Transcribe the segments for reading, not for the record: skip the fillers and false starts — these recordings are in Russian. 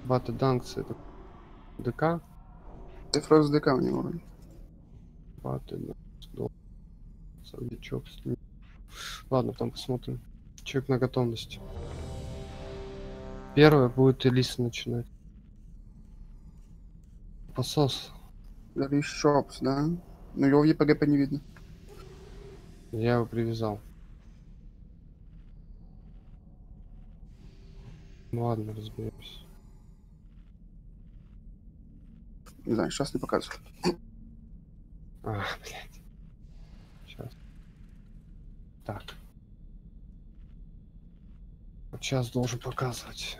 Баты Данкс это ДК. Цифра с ДК у него вроде. Баты Данкс. Савичок. Ладно, там посмотрим. Человек на готовность. Первое будет Элиса начинать. Посос. Рис Шопс, да? Но его в ЕПГП не видно. Я его привязал. Ну ладно, разберемся. Не знаю, сейчас не показываю. Блядь. Сейчас. Так. Вот сейчас должен показывать.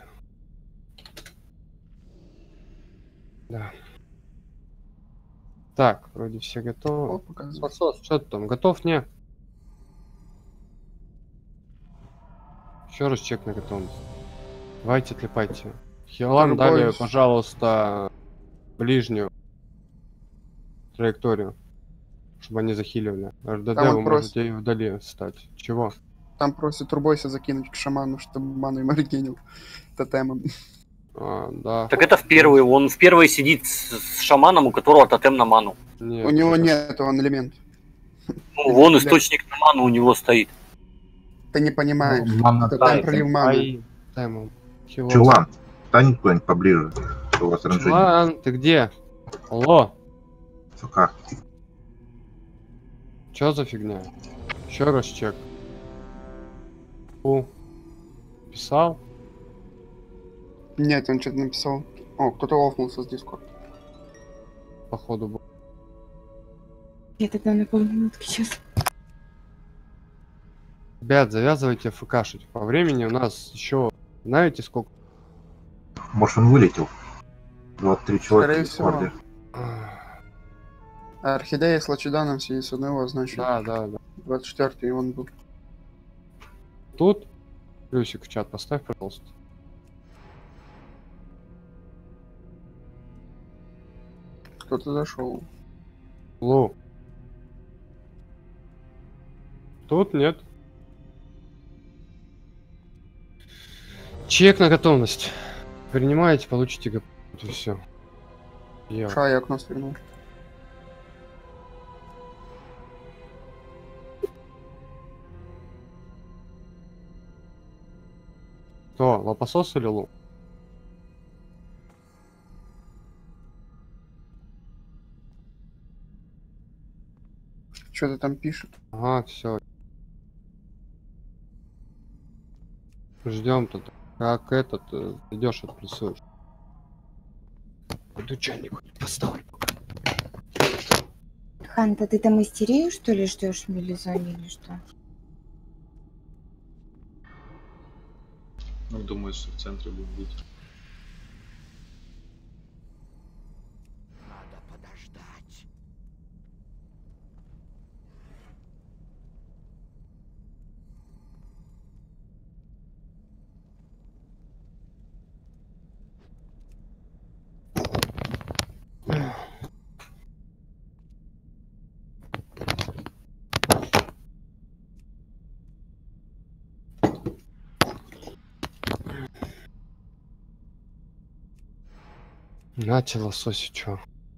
Да. Так, вроде все О, готовы. показываю. Посос, что ты там? Готов? Не? Еще раз чек на готовность. Давайте отлипайте. Хилам Любой- дали, пожалуйста, ближнюю траекторию, чтобы они захиливали. РДД Там он вы просит. можете и вдали стать. Чего? Там просит Турбойса закинуть к шаману, чтобы ману им регенил тотемом. Да. Так это в первый. Он в первой сидит с шаманом, у которого тотем на ману. Нет, У него это- нет, он элемент. Ну, вон источник на ману у него стоит. Ты не понимаешь. Мана Это тайм. там пролив маны. Ай, таймом. Хилом. Чулан, стань кто-нибудь поближе. У вас ранжение. Чулан, ты где? Алло, ФК. чё за фигня? Еще раз чек. Писал? Нет, он что-то написал. О, кто-то офнулся с Discord. Походу был. Я тогда на полминутки сейчас. Ребят, завязывайте ФКшить. По времени у нас еще, знаете сколько? Может, он вылетел? 23 человека Скорее в Дискорде. А Орхидея с Лачеданом сидит с одного, значит, Да. 24-й он был. Тут плюсик в чат поставь, пожалуйста. Кто-то зашел. Лу. Тут нет. Чек на готовность. Принимаете, получите готовность. И все. Шай окно свернул. Кто? Лопосос или Лу? Что-то там пишет. Ага, все. Ждем тут. Как этот идешь, отплюсуешь. Пойду чайник поставлю. Ханта, ты там истерию, что ли, ждешь в мелизоне или что? Ну, думаю, что в центре будет бить. Нате лосось, чё?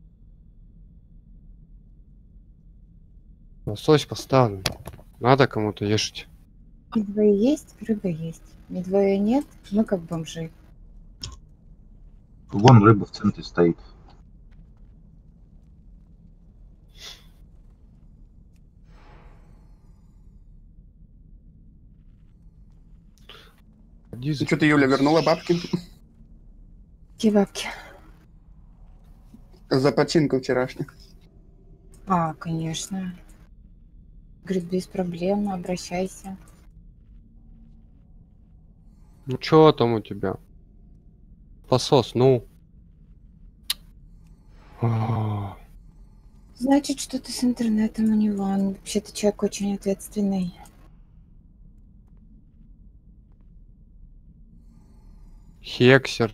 Лосось поставлен. Надо кому-то ешить. Медвоя есть, рыба есть. Медвоя нет, мы как бомжи. Вон рыба в центре стоит. Ты что-то Юля вернула бабки? Где бабки? За починку вчерашнюю. Конечно. Говорит, без проблем, обращайся. Ну чё там у тебя? Посос, ну. Значит, что-то с интернетом у него. Он вообще-то человек очень ответственный. Хексер.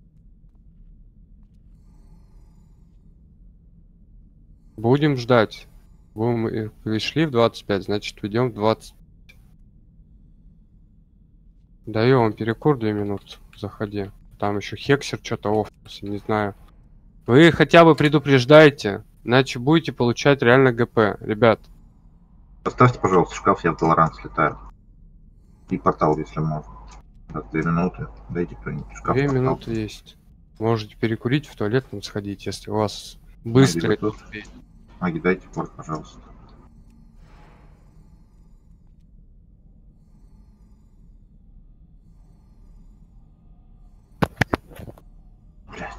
Будем ждать. Пришли в 25, значит уйдем в 20. Даю вам перекур 2 минуты. Заходи. Там еще Хексер что-то офнулся, не знаю. Вы хотя бы предупреждайте, иначе будете получать реально ГП, ребят. Поставьте, пожалуйста, шкаф, я в толеранс слетаю. И портал, если можно. Так, 2 минуты. Дайте кто-нибудь шкаф. 2 портал. минуты есть. Можете перекурить, в туалет там сходить, если у вас быстро. Маги, готов? Маги, дайте порт, пожалуйста. Блять.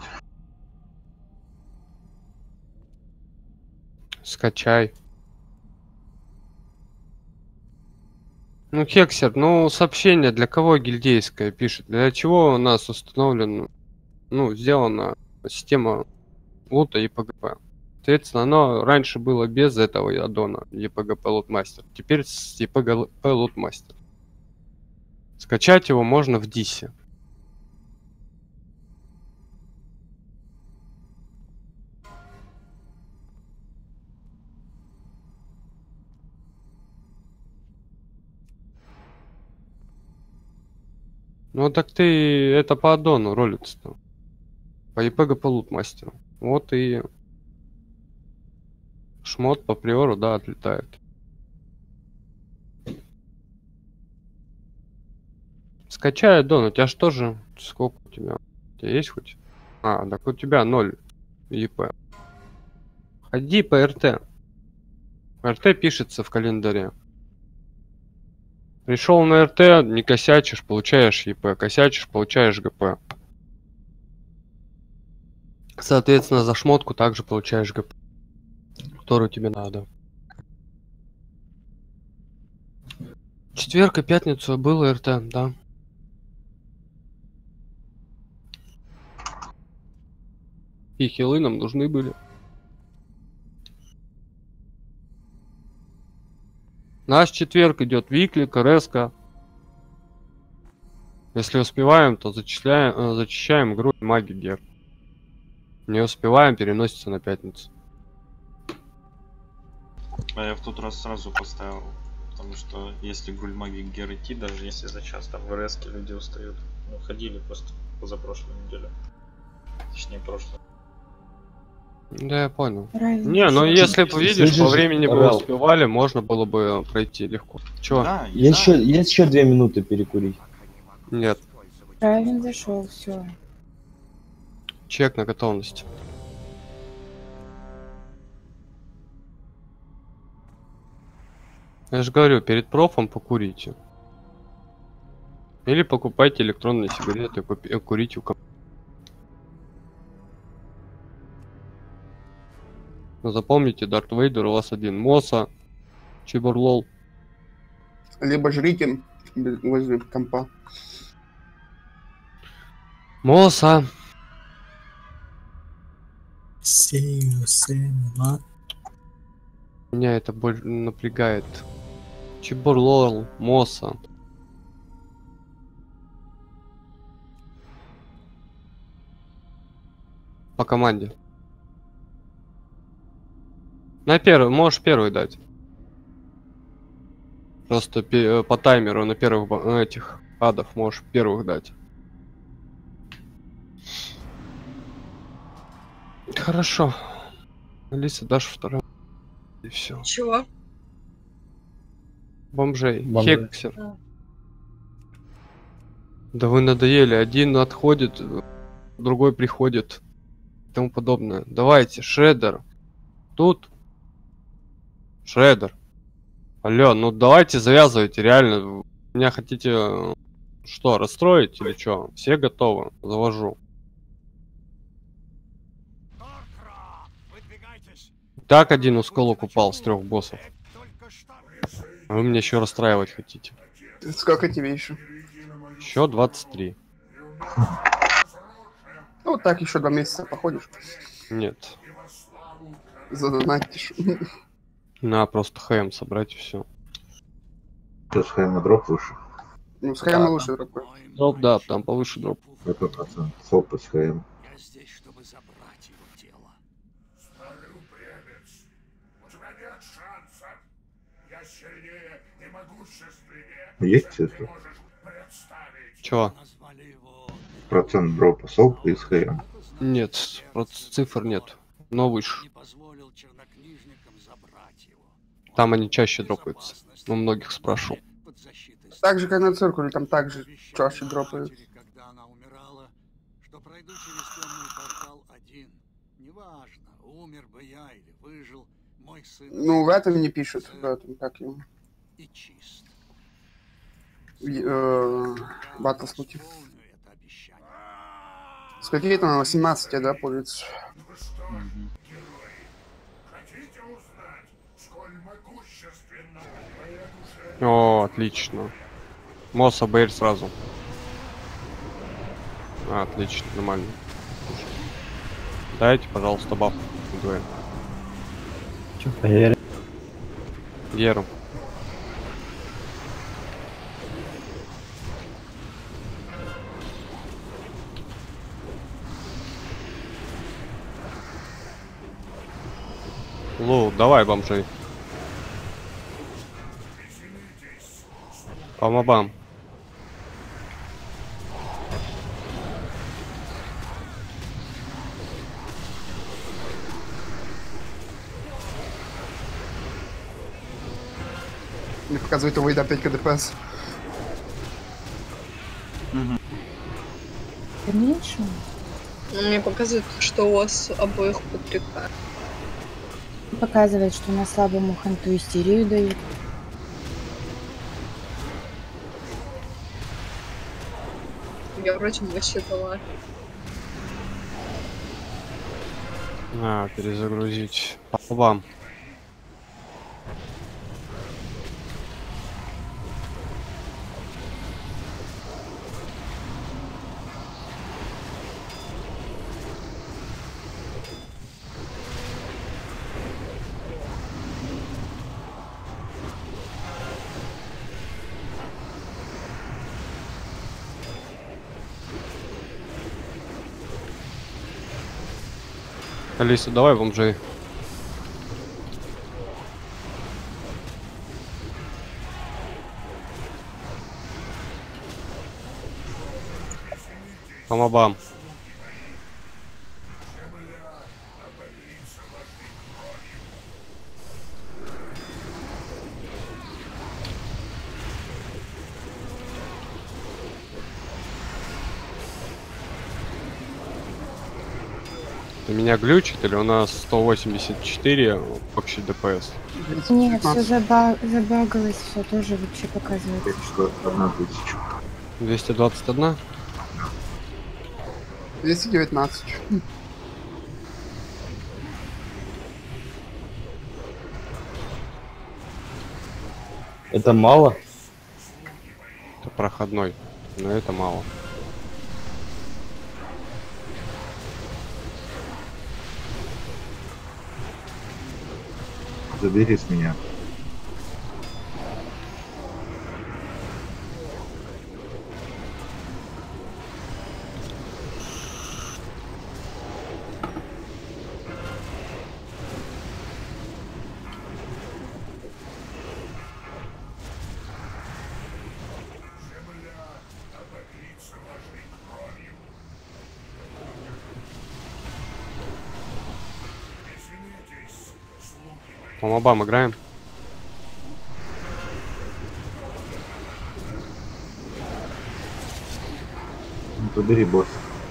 Скачай. Ну, Хексер, ну, сообщение для кого гильдейское пишет? Для чего у нас установлена, ну, сделана система лута и ПГП? Соответственно, оно раньше было без этого аддона EPGP Lootmaster. Теперь с EPGP Lootmaster. Скачать его можно в Дисе. Ну так ты это по аддону ролится-то. По EPGP Lootmaster. Вот и шмот по приору, да, отлетает. Скачай аддон, у тебя ж тоже... Сколько у тебя? У тебя есть хоть? А, так у тебя 0 ЕП. Ходи по РТ. РТ пишется в календаре. Пришел на РТ, не косячишь, получаешь ЕП. Косячишь, получаешь ГП. Соответственно, за шмотку также получаешь ГП, которую тебе надо. Четверг и пятницу было РТ, да. И хилы нам нужны были. Наш четверг идет Викли, КРСК. Если успеваем, то зачищаем игру Маги Гер. Не успеваем, переносится на пятницу. А я в тот раз сразу поставил. Потому что если гульмаги Гер идти, даже если за час там в РСке люди устают. Ну, ходили просто позапрошлой неделе. Точнее, прошлой. Да, я понял. Правильно. Не, ну если бы видишь, по Слышишь, времени бы Орел? успевали, можно было бы пройти легко. Чё? Да, Есть еще 2 минуты перекурить. Нет. Правильно зашел, все. Чек на готовность. Я же говорю, перед профом покурите. Или покупайте электронные сигареты, курите у кого. Но запомните, Дарт Вейдер у вас один. Моса, Чебурлол. Либо жрите возле компа. Моса. Меня это больше напрягает. Чебурлол, Моса. По команде. На первый, можешь первый дать. Просто по таймеру на первых этих адов можешь первых дать. Хорошо. Алиса, дашь второй. И все. Чего? Бомжей. Бомжей. Хексер. А. Да вы надоели. Один отходит, другой приходит. И тому подобное. Давайте, Шреддер. Тут. Шреддер. Алло, ну давайте завязывайте, реально. Меня хотите что, расстроить или что? Все готовы. Завожу. Так один усколок упал с 3 боссов. А вы меня еще расстраивать хотите. Сколько тебе еще? Еще 23. Ну, так еще 2 месяца походишь. Нет. Задонатишь. На, просто ХМ собрать и все. Сейчас хайм на дроп выше. Ну, с хайма лучше такой. Дроп, да, там повыше дроп. Какой процент? Солпать хайм. Есть это? Чё? процент дропа СОП из ХМ. Нет, цифр нет. Но выше. Там они чаще дропаются. У многих спрашивал. Так же, как на циркуле, там также чаще дропают. Когда она умирала, что пройду через темный портал один. Неважно, умер бы я или выжил, мой сын... Ну, в этом не пишут, в этом, как его. И чист. Баттлслуки. С какие-то на 18, да, пользуются? О, отлично. Мосса Бэйр сразу. Отлично, нормально. Дайте, пожалуйста, баф. Вдвоем. Че, поверь. Геру. Лу, давай, бомжи. По мобам. Мне показывает его еда 5 КДПС. Меньше? Мне показывает, что у вас обоих по 3К. Показывает, что на слабому ханту истерию дают. Я вроде вообще дала. Перезагрузить. По мобам. Алиса, давай бомжей. По мобам. Меня глючит или у нас 184 общий ДПС? Нет, все забагалось, все тоже вообще показывается. 221? 219. Это мало? Это проходной, но это мало. Забери с меня. По мобам играем. Забери босс.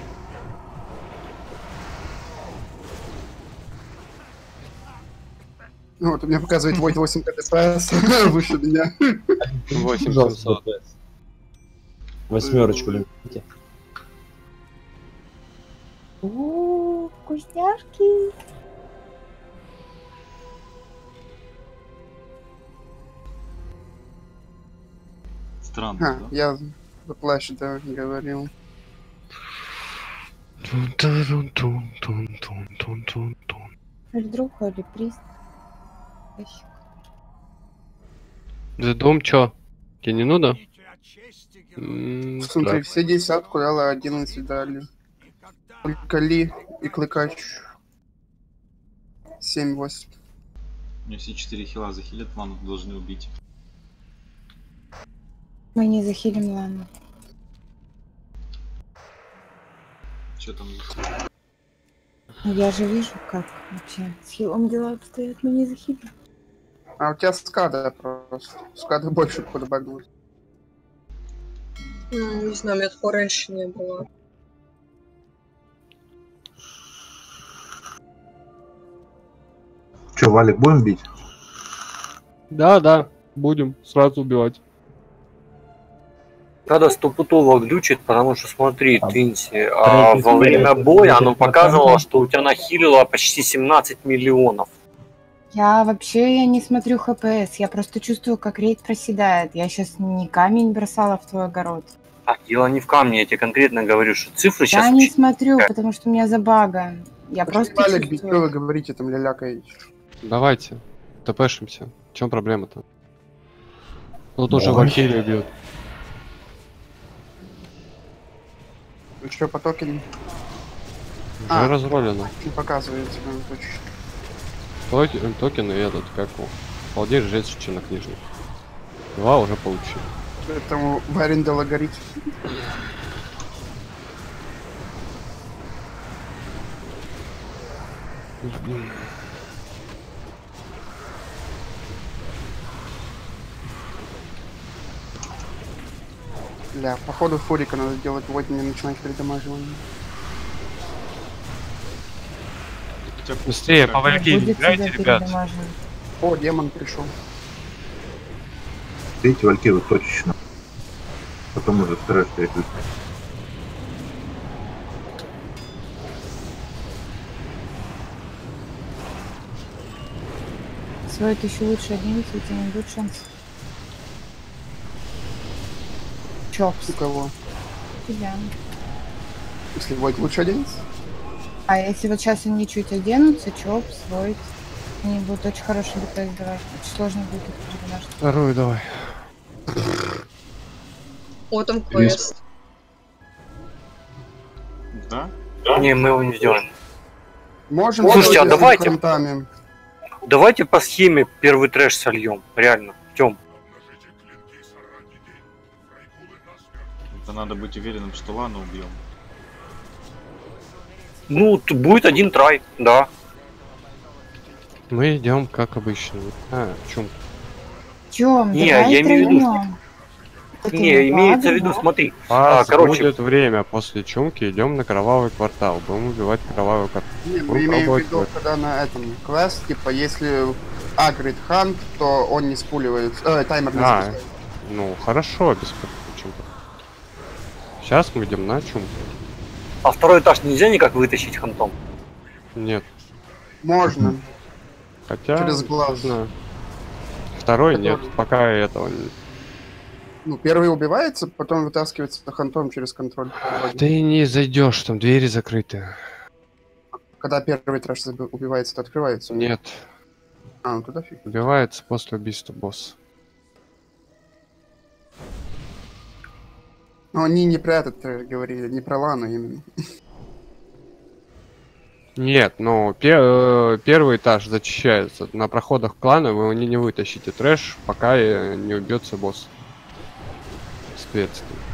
Ну, вот у меня показывает Void 8 КДПС выше меня. 8700. Восьмерочку лимите. О, вкусняшки. Странно, да? Я за плащ, да, говорил. Ждруха или приз? За дом чё? Тебе не надо? Смотри, все десятку дала, 11 дали. Только Ли и Клыкач. 7-8. Мне все 4 хила захилят, ману должны убить. Мы не захилим Лану. Че там? Ну, я же вижу, как вообще с хилом дела обстоят, но не за хилом. А у тебя скада просто. Скада больше подбагнулась. Ну, не знаю, у меня такого раньше не было. Че, Валик, будем бить? Да, будем сразу убивать. Надо стопудово глючит, потому что смотри, А, Твинси, третий во время смерть, боя оно 10%. показывало, что у тебя нахилило почти 17 миллионов. Я вообще не смотрю ХПС, я просто чувствую, как рейд проседает. Я сейчас не камень бросала в твой огород. А дело не в камне, я тебе конкретно говорю, что цифры сейчас... Я не смотрю, потому что у меня забага. Я Просто просто Валик бить, что вы чувствую. говорите там ля-лякаете? Давайте, тпшимся. В чем проблема-то? Тут уже Ой. Валькирия бьет. Ну что, по токенам? Уже А. разролено. Не показывается, прям точно. Токены и этот, как его. Балдеж жесть чернокнижник. 2 уже получил. Поэтому Варендела горит. Бля, походу фурика надо делать, вот не начинать передамаживание. Хотя бы Быстрее, так. по Валькирии Будет играйте, тебя ребят. передамаживать. О, демон пришел. Бейте Валькирию точечно. Потом уже трэш переключить. Свой еще лучше 11, у тебя не будет шанс. Чопс. У кого? Тебя. Если Войт лучше оденется? А если вот сейчас они чуть оденутся, Чопс, Войт, они будут очень хороший ДПС давать. Очень сложно будет их передамажить. Вторую давай. О, там квест. Да? Не, мы его не сделаем. Можем Слушайте, сделать а давайте- фронтами. Давайте по схеме первый трэш сольем. Реально. Тём. Это надо быть уверенным, что Лану убьем. Ну, будет один трай, да. Мы идем как обычно. Чум. Тём, Не, давай я имею в виду, втроём. Это Не, имеется в ладно, виду, да? смотри. Короче, короче. будет время после чумки, идем на кровавый квартал. Будем убивать кровавый квартал. Не, мы Будем имеем в пробовать виду, вот. когда на этом квест, типа, если агрит хант, то он не спуливает, таймер не запускает. Ну, хорошо, без чумки. Сейчас мы идем на чумку. А второй этаж нельзя никак вытащить хантом? Нет. Можно. Хотя... Через глаз. не знаю. Второй Который- нет, пока этого не... Ну, первый убивается, потом вытаскивается хантом через контроль. Ты не зайдешь, там двери закрыты. Когда первый трэш убивается, то открывается. Нет, А, ну туда фиг. убивается после убийства босса. Но они не про этот трэш говорили, не про Лану именно. Нет, но первый этаж зачищается. На проходах клана вы его не вытащите трэш, пока не убьется босс. Соответственно.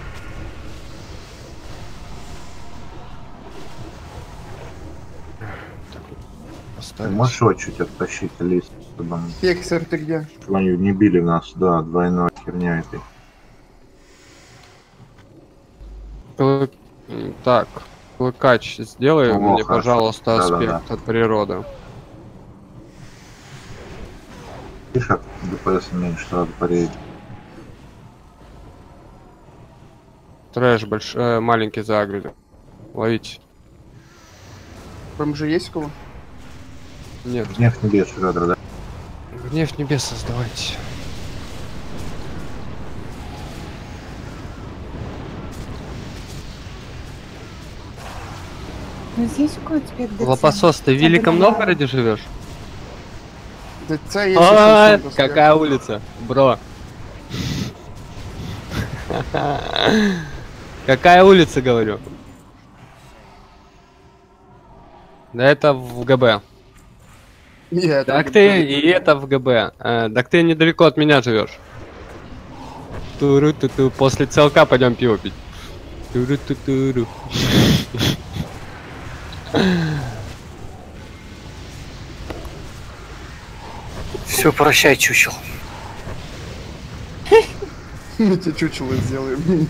Так, Ты поставить. можешь его чуть оттащить, лист, чтобы они Фексер, ты где? не били нас, да, двойной херня этой. Так, клыкач, сделай О, мне, хорошо. пожалуйста, Да-да-да. аспект от природы. Видишь, как ДПС меньше сразу поредет. Трэш маленький загрели. Ловите. Там же есть у кого? Нет, Гнев небес, Шредер, да? гнев небес создавайте. Ну, здесь у кого теперь ДЦ? Лопасос, ты в Я Великом думала- Новгороде живешь? ДЦ есть. если что, Какая улица, бро? Какая улица, говорю? Да это в ГБ. Нет, Так ты и это в ГБ. Так ты недалеко от меня живешь. Туру-ту-ту. После целка пойдем пиво пить. Туру-ту-туру. Все, прощай, чучел. Мы тебе чучело сделаем.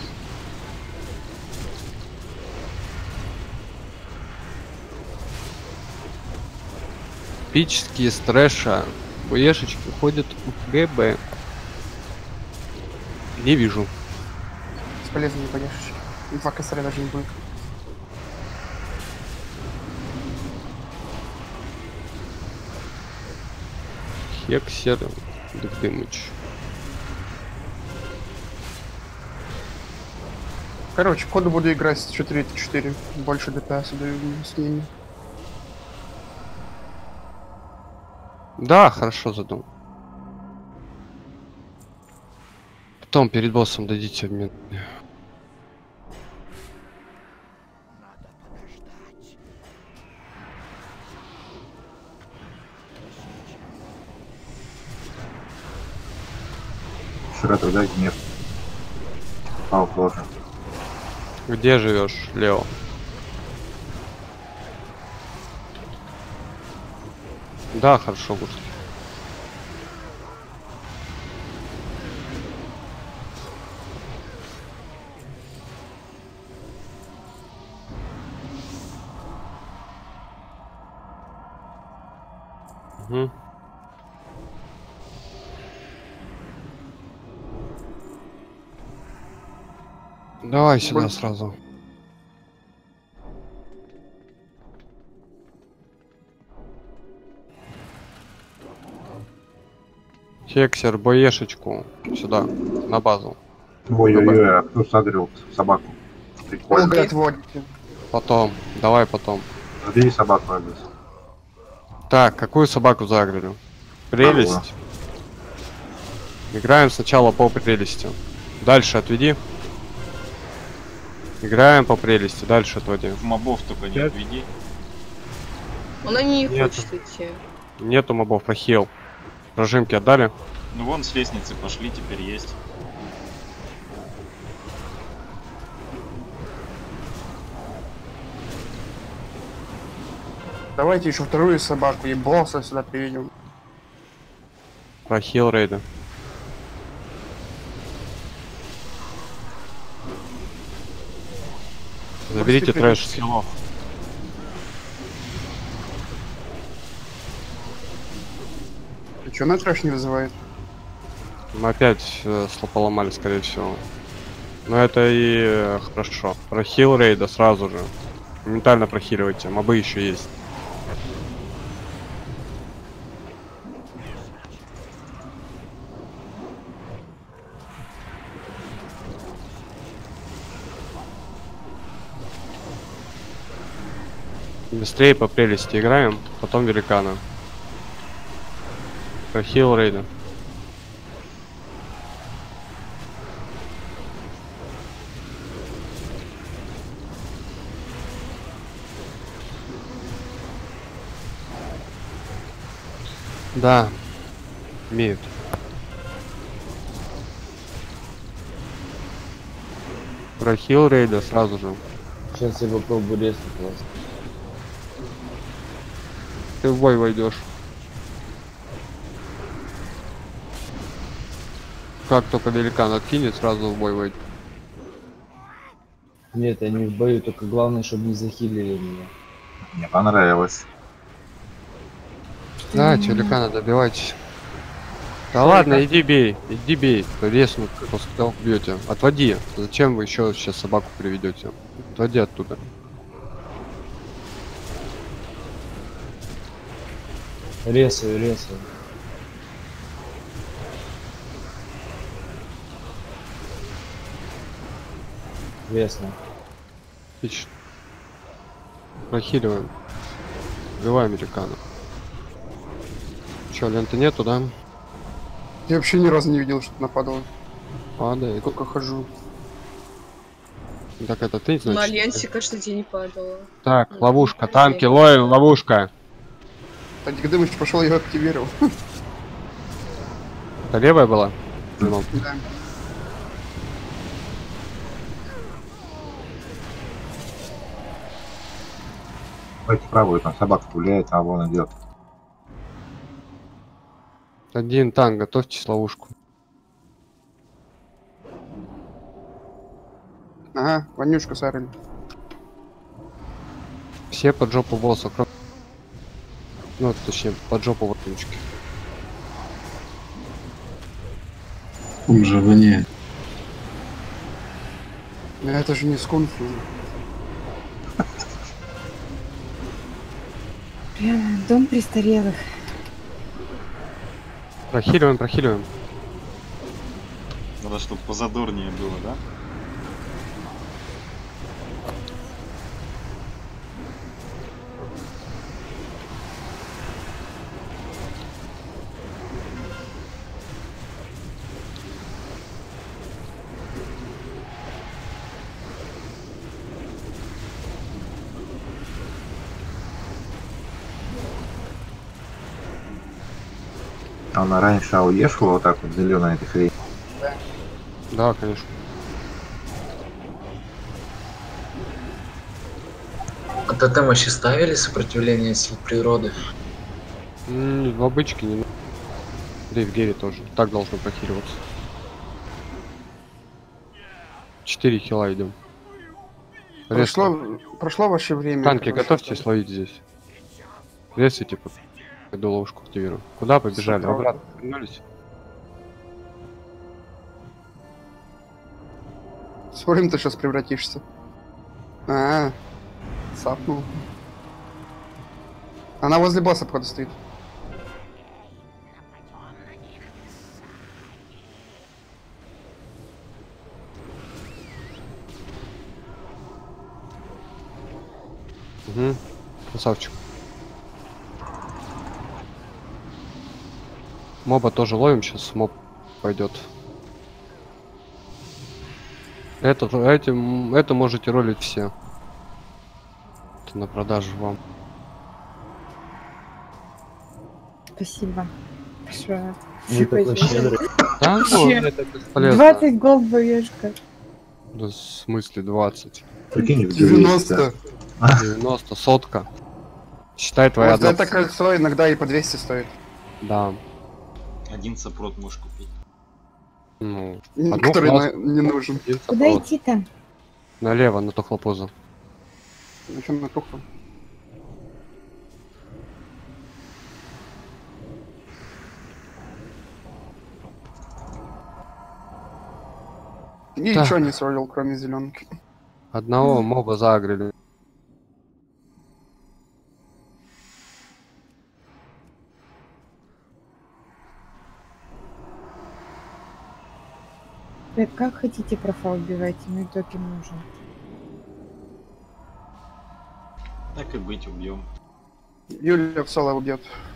Эпические с трэша. Буешечки ходят в ГБ. Не вижу. Бесполезно, не понятно. 2 косаря даже не будет. Хексер, Дыктымыч. Короче, коду буду играть с 4-4. Больше ДПС даю с ними. Да, хорошо задумал. Потом перед боссом дадите обмен. Ширатор, дай гнев. Пал тоже. Где живешь, Лео? Да, хорошо, Гурский. Угу. Давай сюда сразу. Хексер, боешечку. Сюда, на базу. Ой-ой-ой, а кто сагрил собаку? Прикольно. Долго отводите. Потом, давай потом. Забери собаку, Алис. Так, какую собаку загрели? Прелесть. Играем сначала по прелести. Дальше отведи. Играем по прелести, дальше отводи. В мобов только не отведи. Она не Нет. хочет идти. Нету мобов, прохил. Прожимки отдали. Ну вон с лестницы пошли, теперь есть. Давайте еще вторую собаку и босса сюда приведем. Прохил рейда. Заберите трэш с хилов. Ты чё, на трэш не вызывает? Мы опять поломали, скорее всего. Но это и хорошо. Прохил рейда сразу же. Моментально прохиливайте. Мобы еще есть. Быстрее по прелести играем, потом великана. Прохил рейда. Да, имеют. Прохил рейда сразу же. Сейчас я попробую резать вас. Ты в бой войдешь. Как только великан откинет, сразу в бой войдет. Нет, я не в бою, только главное, чтобы не захилили меня. Мне понравилось. Да, великана добивайтесь. Да ладно, иди бей, резнут, после того, как бьете. Отводи. Зачем вы еще сейчас собаку приведете? Отводи оттуда. Резаю. Весно. Отлично. Прохиливаем. Убиваем великана. Че, ленты нету, да? Я вообще ни разу не видел, что нападало. Падает. Только хожу. Так это ты, значит? На альянсе каждый день падала. Так, ловушка, танки, ловим, ловушка. А Дигдымыч пошел, я его активировал. Это левая была? Ну, Да. Давайте правую, там собака гуляет, а вон идет. Один танк, готовьтесь ловушку. Ага, вонючку сарили. Все под жопу босса, кроме... Ну, точнее, под жопу вонючки. Он же воняет. Это же не скунфи. Прям дом престарелых. Прохиливаем, прохиливаем. Надо, чтобы позадорнее было, да? Она раньше уехала вот так вот зеленая эта хрень. Да, конечно. А тотемы ставили сопротивление сил природы? В обычке не надо. Да и в гере тоже. Так должно прохиливаться. 4 хила идем. Прошло ваше время. Танки, готовьтесь ловить здесь. Резайте, типа. Иду ловушку активирую. Куда побежали? Обратно вернулись. Смотрим, ты сейчас превратишься. Сапнул. Она возле босса, походу, стоит. Угу. Красавчик. Моба тоже ловим, сейчас моб пойдет. Это можете ролить все. Это на продажу вам. Спасибо. Большое. Вы такой щедрый. Да, ну, это бесполезно. 20 голд боешка. Да, в смысле 20? Прикинь, в 90. 90, сотка. Считай твоя Вот это кольцо иногда и по 200 стоит. Да. Один сопрот можешь купить. Ну, Который не нужен. Куда идти-то? Налево, на тухлопозу. Еще на тухло. Ничего не сролил, кроме зеленки. Одного моба загрели. Как хотите профа убивайте, мне токен нужен. Так и быть, убьем. Юля в соло убьет.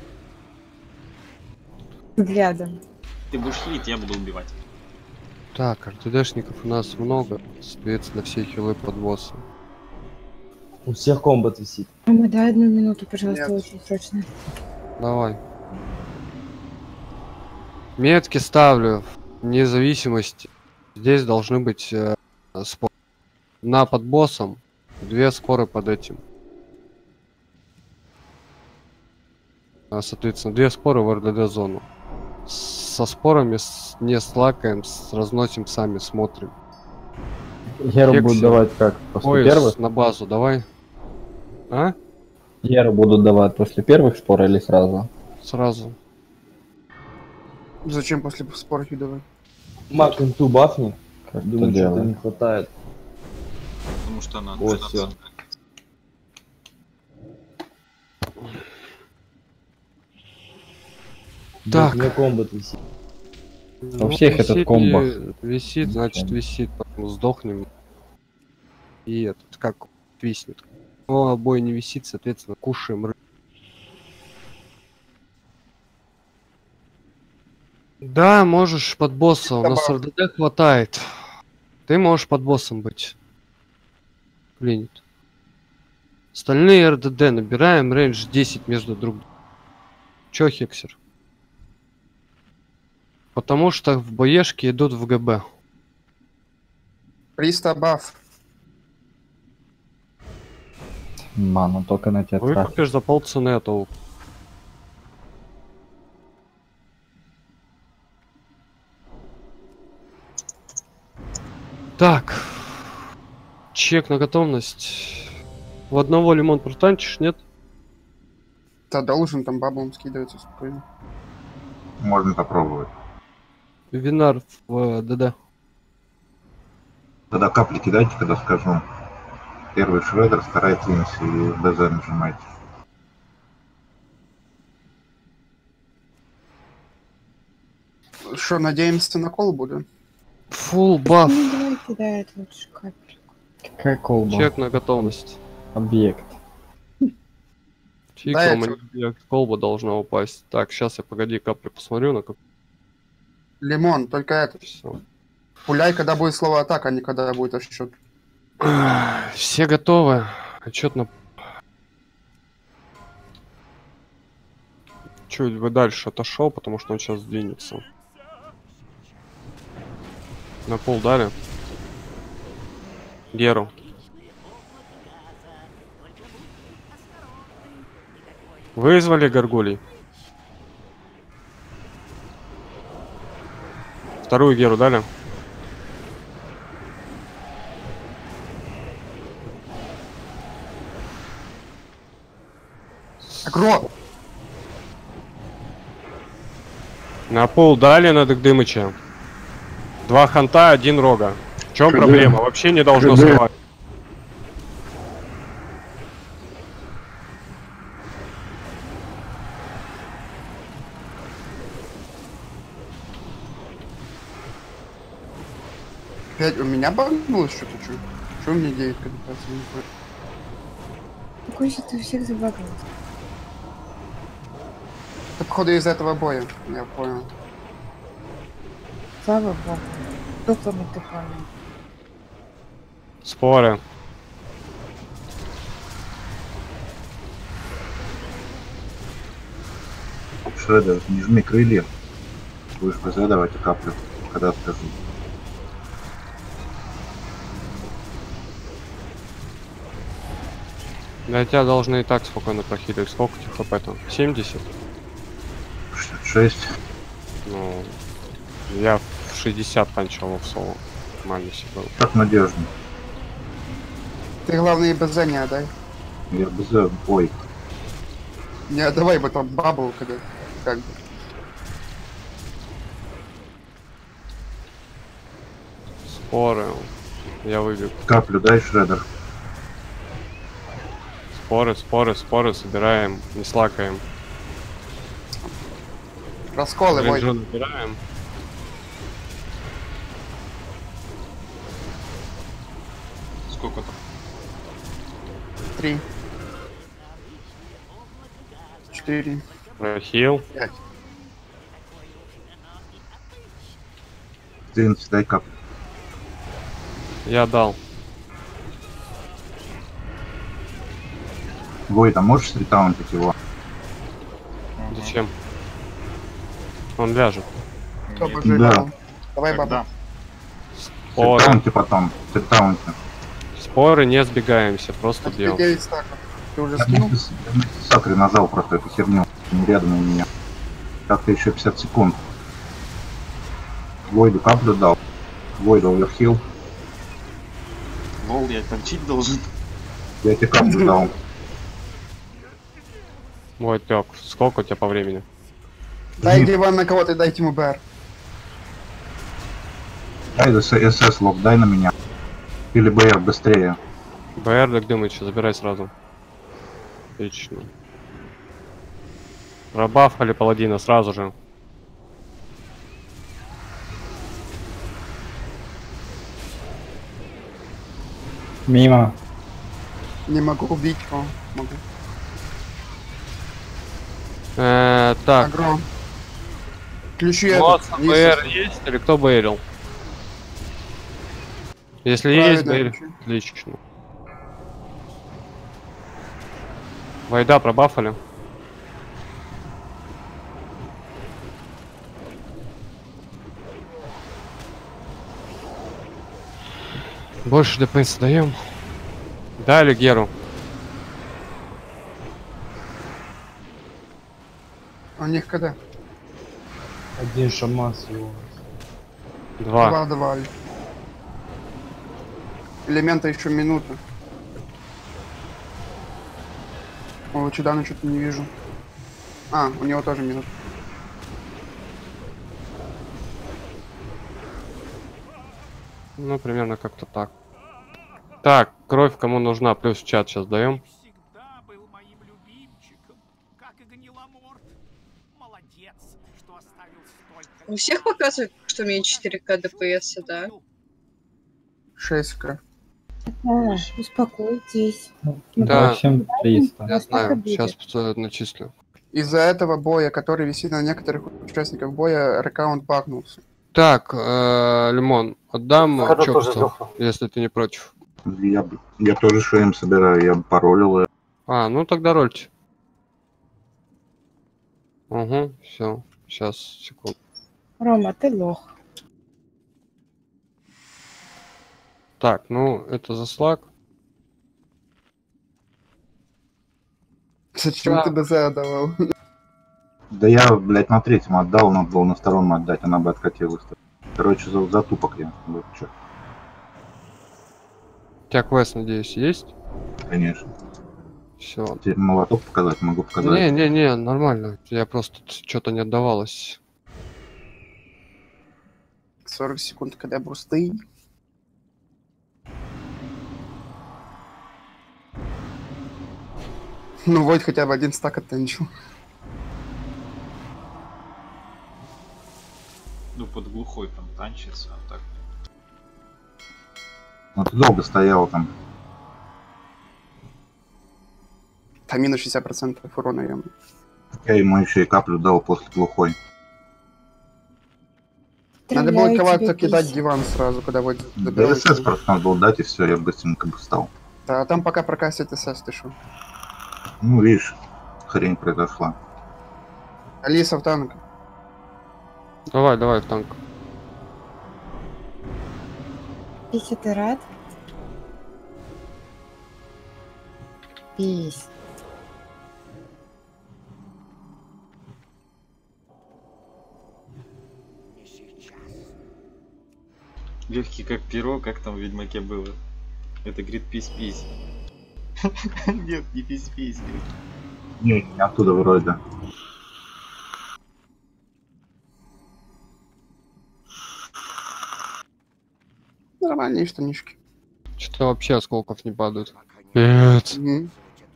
Взглядом. Ты будешь хилить, я буду убивать. Так, РТДшников у нас много. Соответственно, все хилы под босса. У всех комбат висит. Мама, дай 1 минуту, пожалуйста, Нет. очень срочно. Давай. Метки ставлю. Вне зависимости. Здесь должны быть споры. На под боссом 2 споры под этим. Соответственно, 2 споры в РДД зону. Со спорами не слакаем, разносим сами, смотрим. Еру Хекси. будут давать как? После Пояс первых? на базу, давай. А? Еру будут давать после первых спор или сразу? Сразу. Зачем после спора давай? Мак инту бафни. Думаю, что-то делаем? не хватает. Потому что она... Вот все. Так. У меня комбат висит. Ну, всех этот висит, комбо. Висит, значит висит, потом сдохнем. И этот, как виснет. Но обои не висит, соответственно, кушаем рыбу. Да, можешь под босса, у нас РДД хватает. Ты можешь под боссом быть. Принят. Остальные РДД набираем, рейндж 10 между друг другом. Чё, Хексер? Потому что в боешке идут в ГБ. Приста баф. Ману только на тебя тратить. Выкупишь за полцены, а то... Так. Чек на готовность. В одного лимон протанчишь, нет? Да должен, там баблом скидывается спокойно. Можно попробовать. Винар в ДД. Тогда капли кидайте, когда скажу. Первый шредер, вторая Твинс и БЗ нажимайте. Что, надеемся на кол будет? Фулл баф. Ну, давай кидает лучше капельку. Какая колба? Чек на готовность. Объект. Фиг Да, вам, колба должна упасть. Так, сейчас я погоди, каплю посмотрю на как. Лимон, только это. Всё. Пуляй, когда будет слово атака, а не когда будет отсчет. Все готовы. Отчет на... Чуть бы дальше отошел, потому что он сейчас сдвинется. На пол дали. Геру. Вызвали горгулей. Вторую Геру дали. Агро! На пол дали на Дыгдымыча. 2 ханта, 1 рога. В чем проблема? Вообще не должно срывать. Опять у меня багнулось что-то, что? Что у меня 9 когда Какой же ты всех забагал? Это походу из этого боя, я понял. Слава богу. Топлами ты понял. Споры. Шредер, не жми крылья. Будешь БЗ давайте каплю, когда скажу. Да тебя должны и так спокойно прохилить. Сколько у тебя хп там? 70? 66. Ну, я в 60 танчил в соло. Нормально все было. Так надежно. Ты главное БЗ не отдай. Я БЗ, ой. Не отдавай бы там бабл, когда как бы. Споры. Я выбег. Каплю дай, Шредер. Споры собираем. Не слакаем. Расколы мой. Рейнджу набираем. Сколько там? 3. 4. Хил. 5. Твинс, дай каплю. Я дал. Войд, а можешь сритаунтить его? Зачем? Он ляжет. Кто Нет. бы Да. ждал? Давай бабл. Когда? Споры. Сритаунти потом. Сритаунти. Споры, не сбегаемся, просто Тебе бьем. 9 стаков. Ты уже скинул? Сакри нажал просто эту херню. Не рядом у меня. Как-то еще 50 секунд. Войду каплю дал. Войду оверхил. Лол, я танчить должен. Я тебе каплю дал. Мой тёк. Сколько у тебя по времени? Дай диван на кого-то и дайте ему БР. Дай СС лог, дай на меня. Или БР быстрее. БР, да где мы еще? Забирай сразу. Отлично. Пробафали паладина сразу же. Мимо. Не могу убить его. Могу. Так. Агро. Ключи У вас этот. БР есть или кто бэрил? Если есть Правильно, БР, ключи. отлично. Вайда пробафали. Больше ДПС даем. Дали Геру. У них когда? Один шамас его. 2. 2. Элемента еще минута. О, Чудана что-то не вижу. А, у него тоже минута. Ну, примерно как-то так. Так, кровь кому нужна, плюс в чат сейчас даем. У всех показывает, что у меня 4К ДПС, да? 6К. Успокойтесь. Да, 8300. я знаю, сейчас начислю. Из-за этого боя, который висит на некоторых участников боя, аккаунт багнулся. Так, Лимон, отдам Когда тоже Чопсу, сдохла. если ты не против. Я тоже шеем собираю, я бы паролил её. А, ну тогда рольте. Угу, все. Сейчас, секунду. Рома, ты лох. Так, ну, это заслаг. Зачем Да. ты БЗ отдавал? Да я, блядь, на третьем отдал, надо было на втором отдать, она бы откатилась. Короче, затупок я. Вот чё. У тебя квест, надеюсь, есть? Конечно. Все. Теперь молоток показать, могу показать. Не, нормально. Я просто что-то не отдавалось. 40 секунд, когда брусты. Ну вот хотя бы один стак оттенчил. Ну, под глухой там танчится, а так. Ну ты долго стоял там. Там минус 60% урона ему. Я ему еще и каплю дал после глухой. Надо было Стреляю кого-то тебе кидать пись. диван сразу, когда вот ДСС просто надо было дать, и все, я быстренько бы встал. Да, там пока прокастит СС, ты шо. Ну, видишь, хрень произошла. Алиса в танк. Давай в танк. Пися, ты рад? Пись. Легкий как перо, как там в Ведьмаке было. Это, говорит, пись-пись. Нет, не пись-пись, говорит. Не оттуда вроде. Нормальные штанишки. Что-то вообще осколков не падают. Нет. Мгм.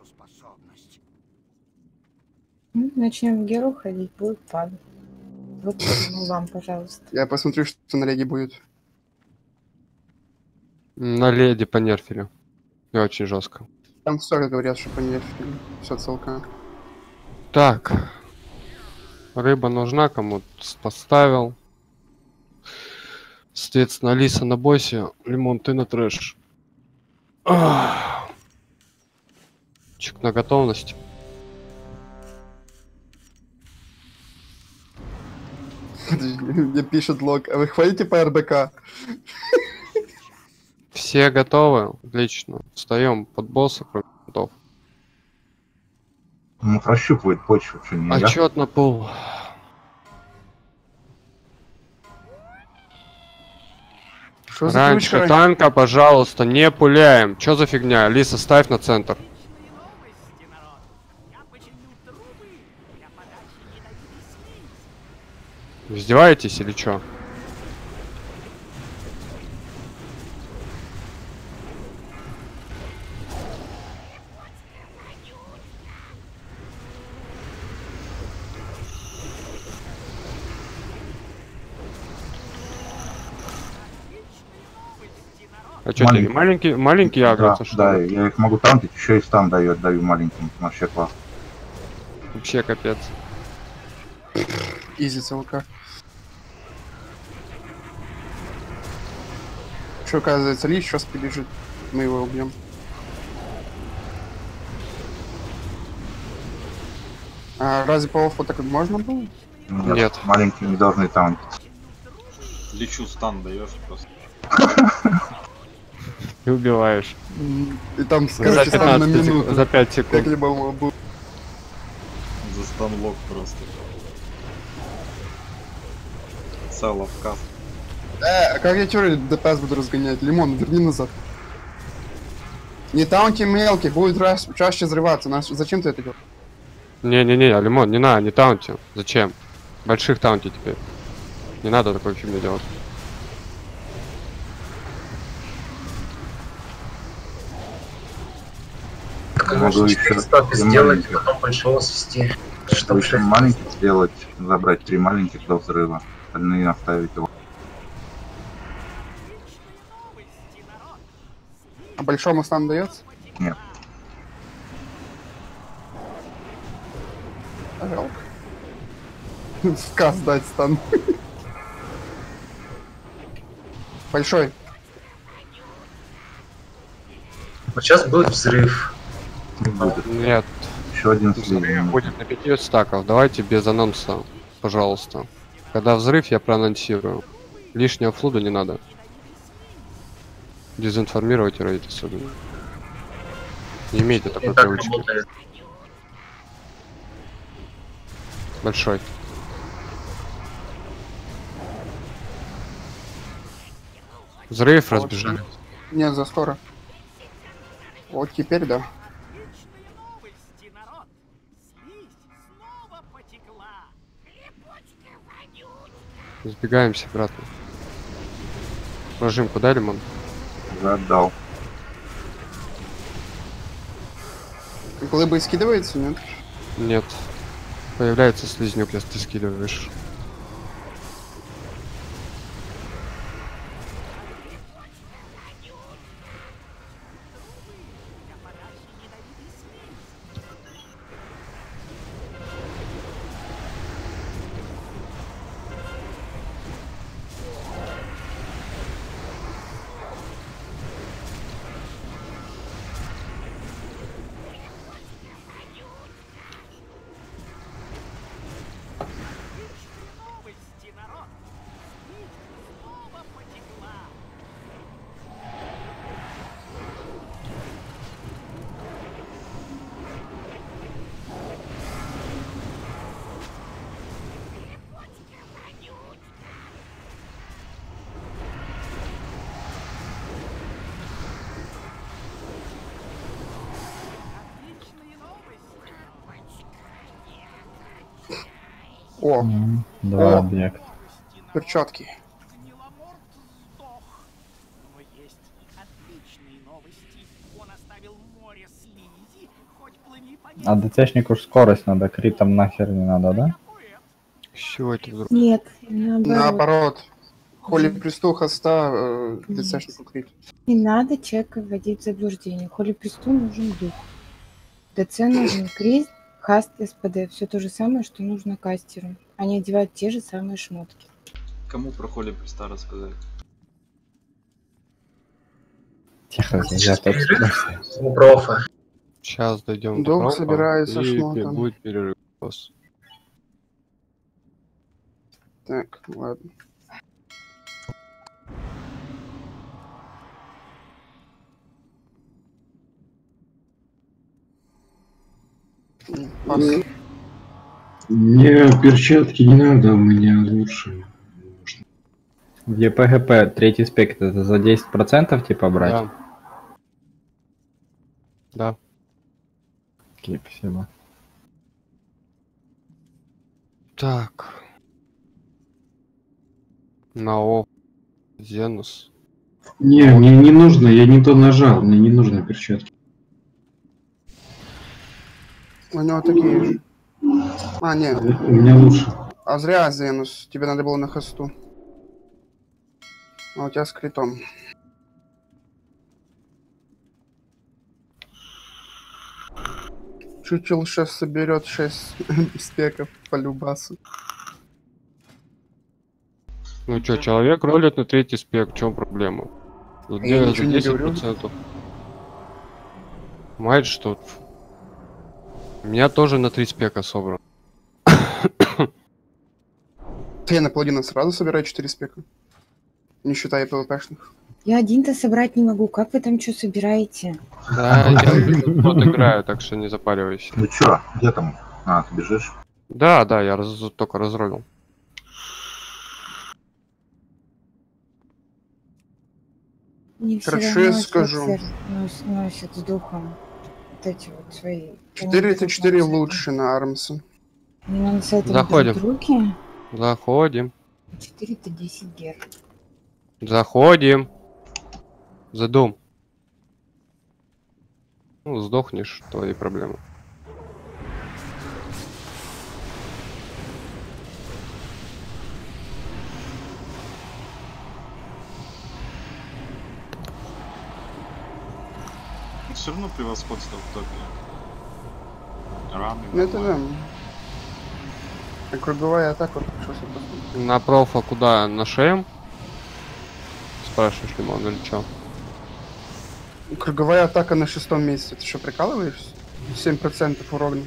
Начнем в Геру ходить, будет падать. Вот вам, пожалуйста. Я посмотрю, что на леге будет. На леди понерфили. И очень жестко. Там все говорят, что понефили. Все целка. Так. Рыба нужна, кому поставил. Соответственно, Алиса на боссе, Лимон, ты на трэш. Чек на готовность. Мне пишет лог. А вы хвалите по РБК? Все готовы? Отлично. Встаем под босса, кроме готов. Ну, прощупывает почву, что не я. Отчет на пол. Что за Раньше крючка? танка, пожалуйста, не пуляем. Чё за фигня? Алиса, ставь на центр. Издеваетесь или чё? А чё, ты маленький агрятся, что Да, ли? я их могу танкить, еще и стан даю маленьким. Вообще класс. Вообще капец. Изи целка. Что, оказывается, Лич сейчас побежит. Мы его убьем. А разве по оффу так можно было? Нет. Маленькие не должны танкить. Лечу стан даешь просто. И убиваешь. И там, За короче, стан на 15 минуту. за 5 секунд. Как либо был. За станлок просто. Сало в каф. А как я теперь ДПС буду разгонять? Лимон, верни назад. Не таунти мелкий, будет чаще взрываться. Зачем ты это делаешь? Не-не-не, Лимон, не надо, не таунти. Зачем? Больших таунти теперь. Не надо такой фигню делать. Могу еще сделать, потом большого свести. Чтобы еще маленький сделать, забрать 3 маленьких до взрыва, остальные оставить его. А большому стан дается? Нет. Жалко. Сказ дать стан. Большой. Вот сейчас будет взрыв. Нет. Еще один взрыв будет на 5 стаков. Давайте без анонса, пожалуйста. Когда взрыв, я проанонсирую. Лишнего флуда не надо. Дезинформировать рейд особенно. Не имейте такой привычки. Большой. Взрыв, разбежали. Нет, за скоро. Вот теперь да. Сбегаемся обратно. Прожим куда, Лимон? Отдал. Глыбы скидывается, нет? Нет. Появляется слизнюк, если ты скидываешь. О, Два объекта. Перчатки. А ДЦшнику ж скорость надо, критом нахер не надо, да? С чего это вдруг? Нет, наоборот. Наоборот. Холи Престу хоста, ДЦшнику крит. Не надо человека вводить в заблуждение. Холи Престу нужен дух. ДЦ нужен крит, хаст, СПД. Все то же самое, что нужно кастеру. Они одевают те же самые шмотки. Кому про Холи Преста рассказать? Тихо, я тут У профа. Сейчас дойдем Долг до профа, собирается и шмотом. будет перерыв. Босс. Так, ладно. Мне перчатки не надо, у меня лучше. В ЕПГП третий спект это за 10% типа брать? Да. Да. Окей, спасибо. Так. Нао. Зенус. Не, мне не нужно, я не то нажал, мне не нужны перчатки. У него такие же. А, нет. У меня лучше. А зря, Зенус. Тебе надо было на хосту. А у тебя с критом. Чучел сейчас соберет 6 спеков по любасу. Ну что, человек ролит на третий спек, в чем проблема? Тут Я за ничего не говорю. 10%. Понимаете, что у меня тоже на 3 спека собран. Я на паладина сразу собираю 4 спека. Не считая ПВПшных. Я один-то собрать не могу. Как вы там что собираете? Да, я вот играю, так что не запаривайся. Ну чё, где там? А, ты бежишь? Да, да, я только разролил. Не все Короче, равно я скажу. Хексер носит с духом вот эти вот свои... 4-4 лучше на Армса. Не надо с этим Заходим. друг руки. Заходим. 4 это 10 гер. Заходим. За дом. Ну, сдохнешь, твои проблемы. Все равно превосходство в топе. Раны. Ну это да. нормально. А круговая атака, что На профа куда? На ШМ? Спрашиваешь, Лимон, или чё? Круговая атака на 6-м месте. Ты что, прикалываешься? 7% урона.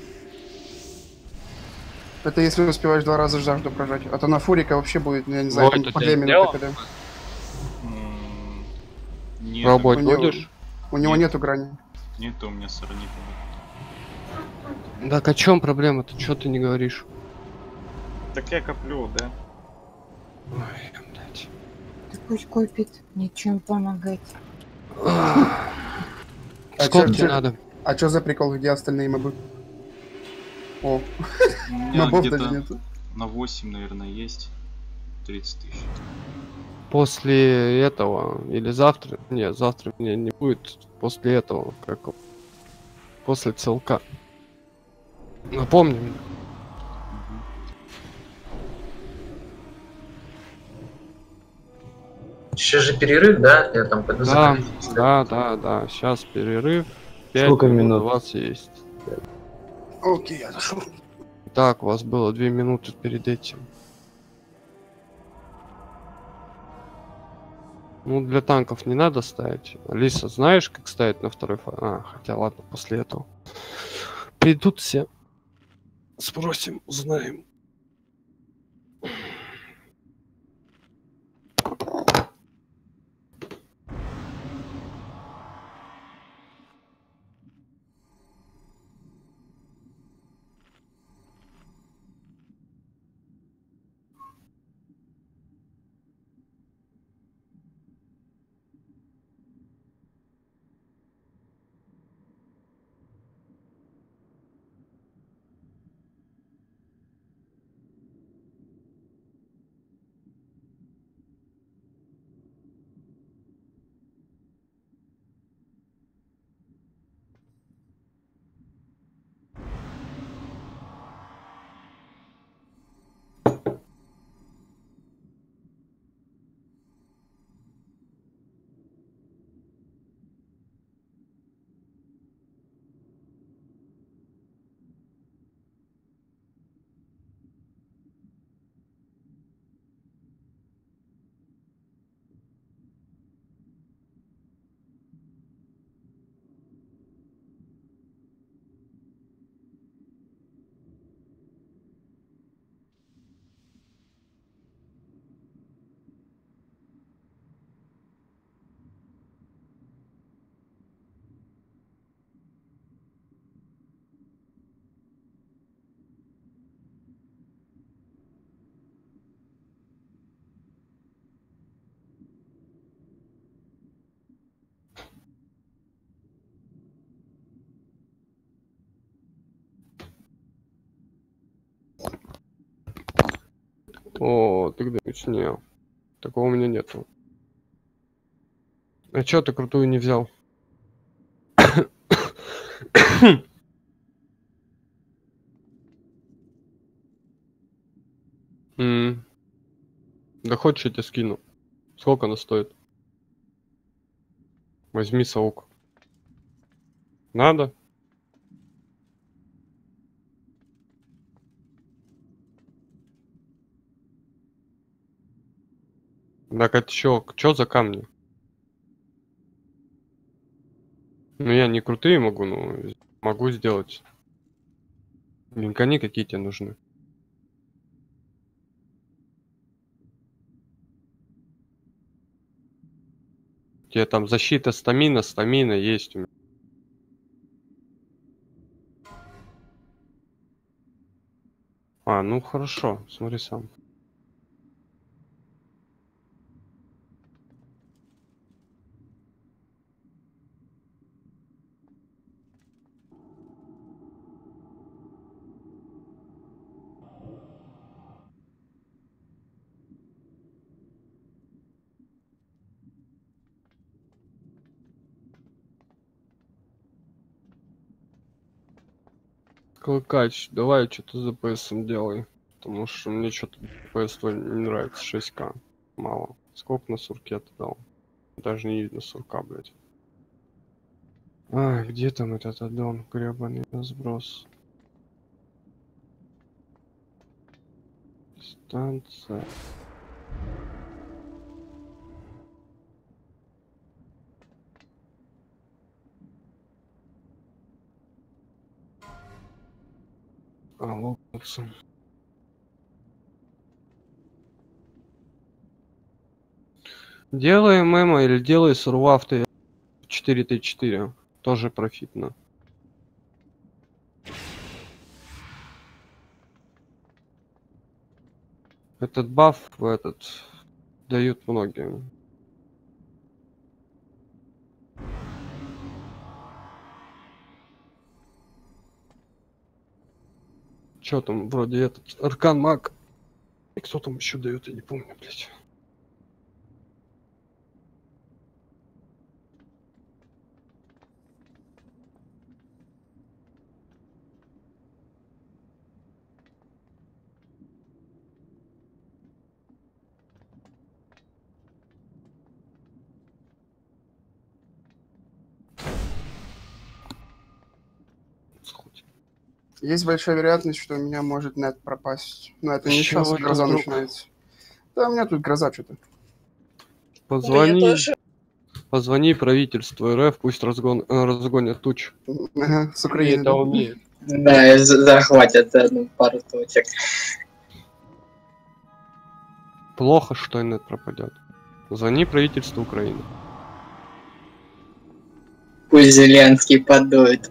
Это если успеваешь 2 раза жажду прожать. А то на Фурика вообще будет, ну, я не знаю, Войт, по у 2 тебя минуты сделал? КД. Нет, Пробовать У него- будешь? У него Нет. нету грани. Нет, у меня сорнит. Так о чем проблема-то? Чё ты не говоришь? Так я коплю, да? Ой, блядь. Да пусть копит, ничем помогать. Сколько тебе надо? А чё за прикол, где остальные мобы? О, У меня мобов где-то даже нету. на 8, наверное, есть. 30 тысяч. После этого или завтра? Нет, завтра мне не будет. После этого, как его? После целка. Напомни мне. Сейчас же перерыв, да? Я там пойду Да, закрыть. да. Сейчас перерыв. 5 Сколько минут минут? у вас есть. Окей, я зашел. Так, у вас было 2 минуты перед этим. Ну, для танков не надо ставить. Алиса, знаешь, как ставить на второй фа... А, хотя ладно, после этого. Придут все. Спросим, узнаем. О, тогда не. Такого у меня нету. А чё ты крутую не взял? Да хочешь, я тебе скину. Сколько она стоит? Возьми саук. Надо? Так это чё за камни? Ну я не крутые могу, но могу сделать. Линкани какие тебе нужны? Тебе там защита, стамина есть у меня. А, ну хорошо, смотри сам. Клыкач, давай что-то за ПСом делай. Потому что мне что-то ПС твой не нравится. 6К. Мало. Сколько на сурке ты дал? Даже не видно сурка, блядь. А, где там этот аддон гребаный на сброс? Станция. А, лопнуться. Делай ММ или делай сурвав ты 4Т4. Тоже профитно. Этот баф дают многие. Чё там, вроде этот Аркан Маг. И кто там еще дает, я не помню, блядь. Есть большая вероятность, что у меня может нет пропасть. Но это не Чего сейчас, это гроза вдруг? начинается. Да, у меня тут гроза что-то. Позвони. Позвони правительству РФ, пусть разгонят туч. Ага, с Украины. Это умеет. Да, захватят одну пару точек. Плохо, что инет пропадет. Звони правительству Украины. Пусть Зеленский подует.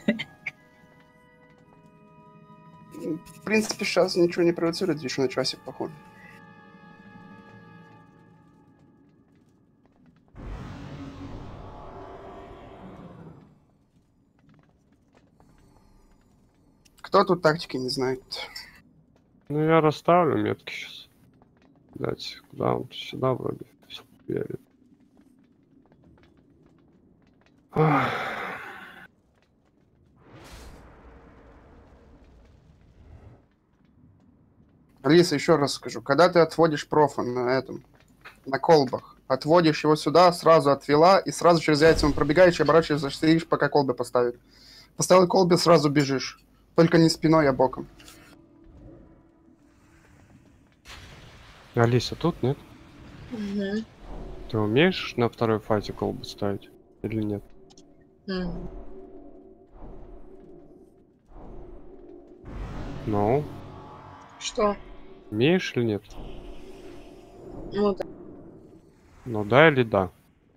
В принципе, сейчас ничего не провоцирует, еще на часик, походу. Кто тут тактики не знает? Ну я расставлю метки сейчас. Блять, куда он? Сюда вроде. Все верит. Алиса, еще раз скажу. Когда ты отводишь профа на колбах, отводишь его сюда, сразу отвела, и сразу через яйца он пробегаешь и оборачиваешься, стоишь, пока колбы поставит. Поставил колбы, сразу бежишь. Только не спиной, а боком. Алиса тут, нет? Угу. Ты умеешь на второй фазе колбы ставить? Или нет? Ну? Что? Умеешь или нет? Ну да. Ну да или да?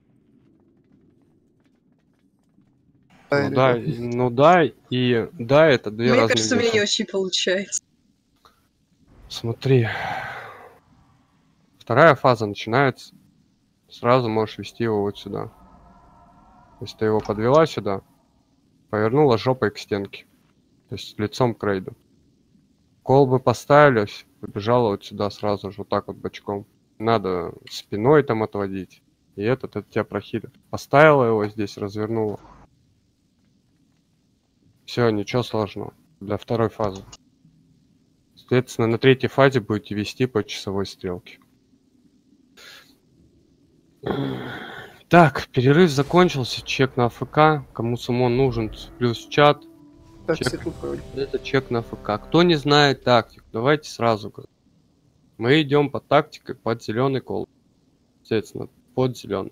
Да, Ну да, ну да и да, это две Мне разные кажется, у меня вещи. не очень получается. Смотри. Вторая фаза начинается. Сразу можешь вести его вот сюда. Если ты его подвела сюда, повернула жопой к стенке. То есть лицом к рейду. Колбы поставились, побежала вот сюда сразу же, вот так вот бочком. Надо спиной там отводить. И это тебя прохилит. Поставила его здесь, развернула. Все, ничего сложного. Для второй фазы. Соответственно, на третьей фазе будете вести по часовой стрелке. Так, перерыв закончился. Чек на АФК. Кому сумон нужен, плюс в чат. Так, Чек. все тут вроде. Это чек на АФК. Кто не знает тактику, давайте сразу говорю. Мы идем по тактике под зеленый кол. Естественно, под зеленый.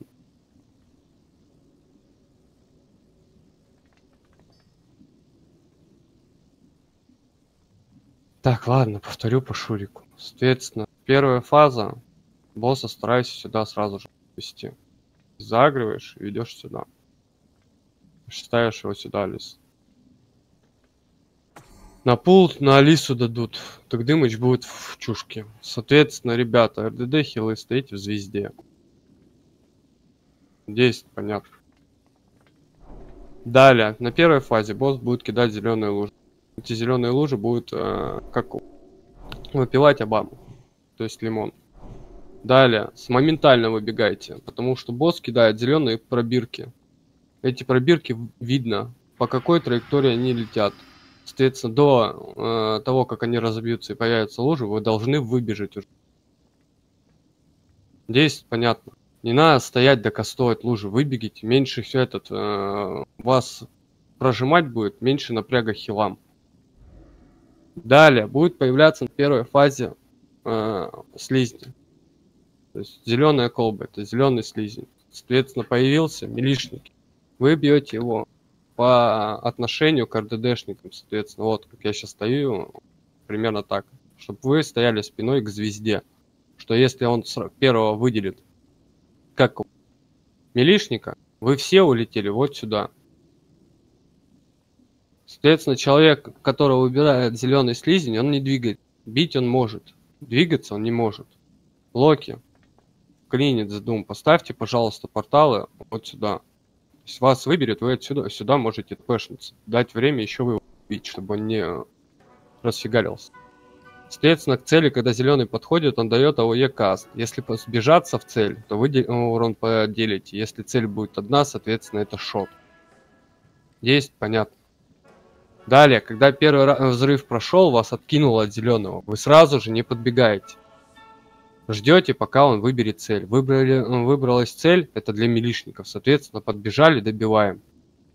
Так, ладно, повторю по Шурику. Соответственно, первая фаза. Босса старайся сюда сразу же вести. Загриваешь и идешь сюда. Ставишь его сюда, лес. На пул, на Алису дадут. Так Дымыч будет в чушке. Соответственно, ребята, РДД хилы стоите в звезде. 10, понятно. Далее, на первой фазе босс будет кидать зеленые лужи. Эти зеленые лужи будут как выпивать обаму, то есть лимон. Далее, моментально выбегайте, потому что босс кидает зеленые пробирки. Эти пробирки видно, по какой траектории они летят. Соответственно, до того, как они разобьются и появятся лужи, вы должны выбежать уже. Здесь понятно. Не надо стоять докастовать лужи. Выбегите, меньше все вас прожимать будет, меньше напряга хилам. Далее будет появляться на первой фазе слизни. То есть зеленая колба, это зеленый слизень. Соответственно, появился милишник. Вы бьете его по отношению к РДДшникам. Соответственно, вот как я сейчас стою, примерно так. Чтобы вы стояли спиной к звезде. Что если он первого выделит как милишника, вы все улетели вот сюда. Соответственно, человек, которого выбирает зеленый слизень, он не двигает. Бить он может. Двигаться он не может. Локи. Клинит за дум. Поставьте, пожалуйста, порталы вот сюда. То есть вас выберет, вы отсюда сюда можете тпшнуться. Дать время еще вы убить, чтобы он не расфигарился. Соответственно, к цели, когда зеленый подходит, он дает АОЕ каст. Если сбежаться в цель, то вы урон поделите. Если цель будет одна, соответственно, это шот. Есть, понятно. Далее, когда первый взрыв прошел, вас откинуло от зеленого, вы сразу же не подбегаете. Ждете, пока он выберет цель. Выбралась цель, это для милишников. Соответственно, подбежали, добиваем.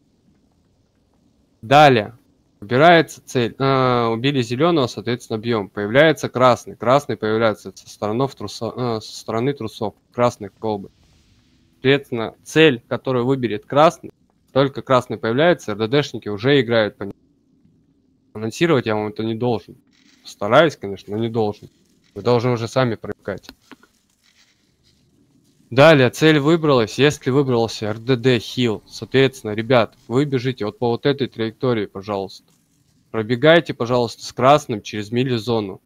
Далее. Выбирается цель. Убили зеленого, соответственно, бьем. Появляется красный. Красный появляется со стороны трусов. Красный колбы. Соответственно, цель, которую выберет красный, только красный появляется, РДДшники уже играют по нему. Анонсировать я вам это не должен. Стараюсь, конечно, но не должен. Вы должны уже сами привыкать. Далее, цель выбралась. Если выбрался РДД хил, соответственно, ребят, вы бежите вот по вот этой траектории, пожалуйста. Пробегайте, пожалуйста, с красным через мили-зону.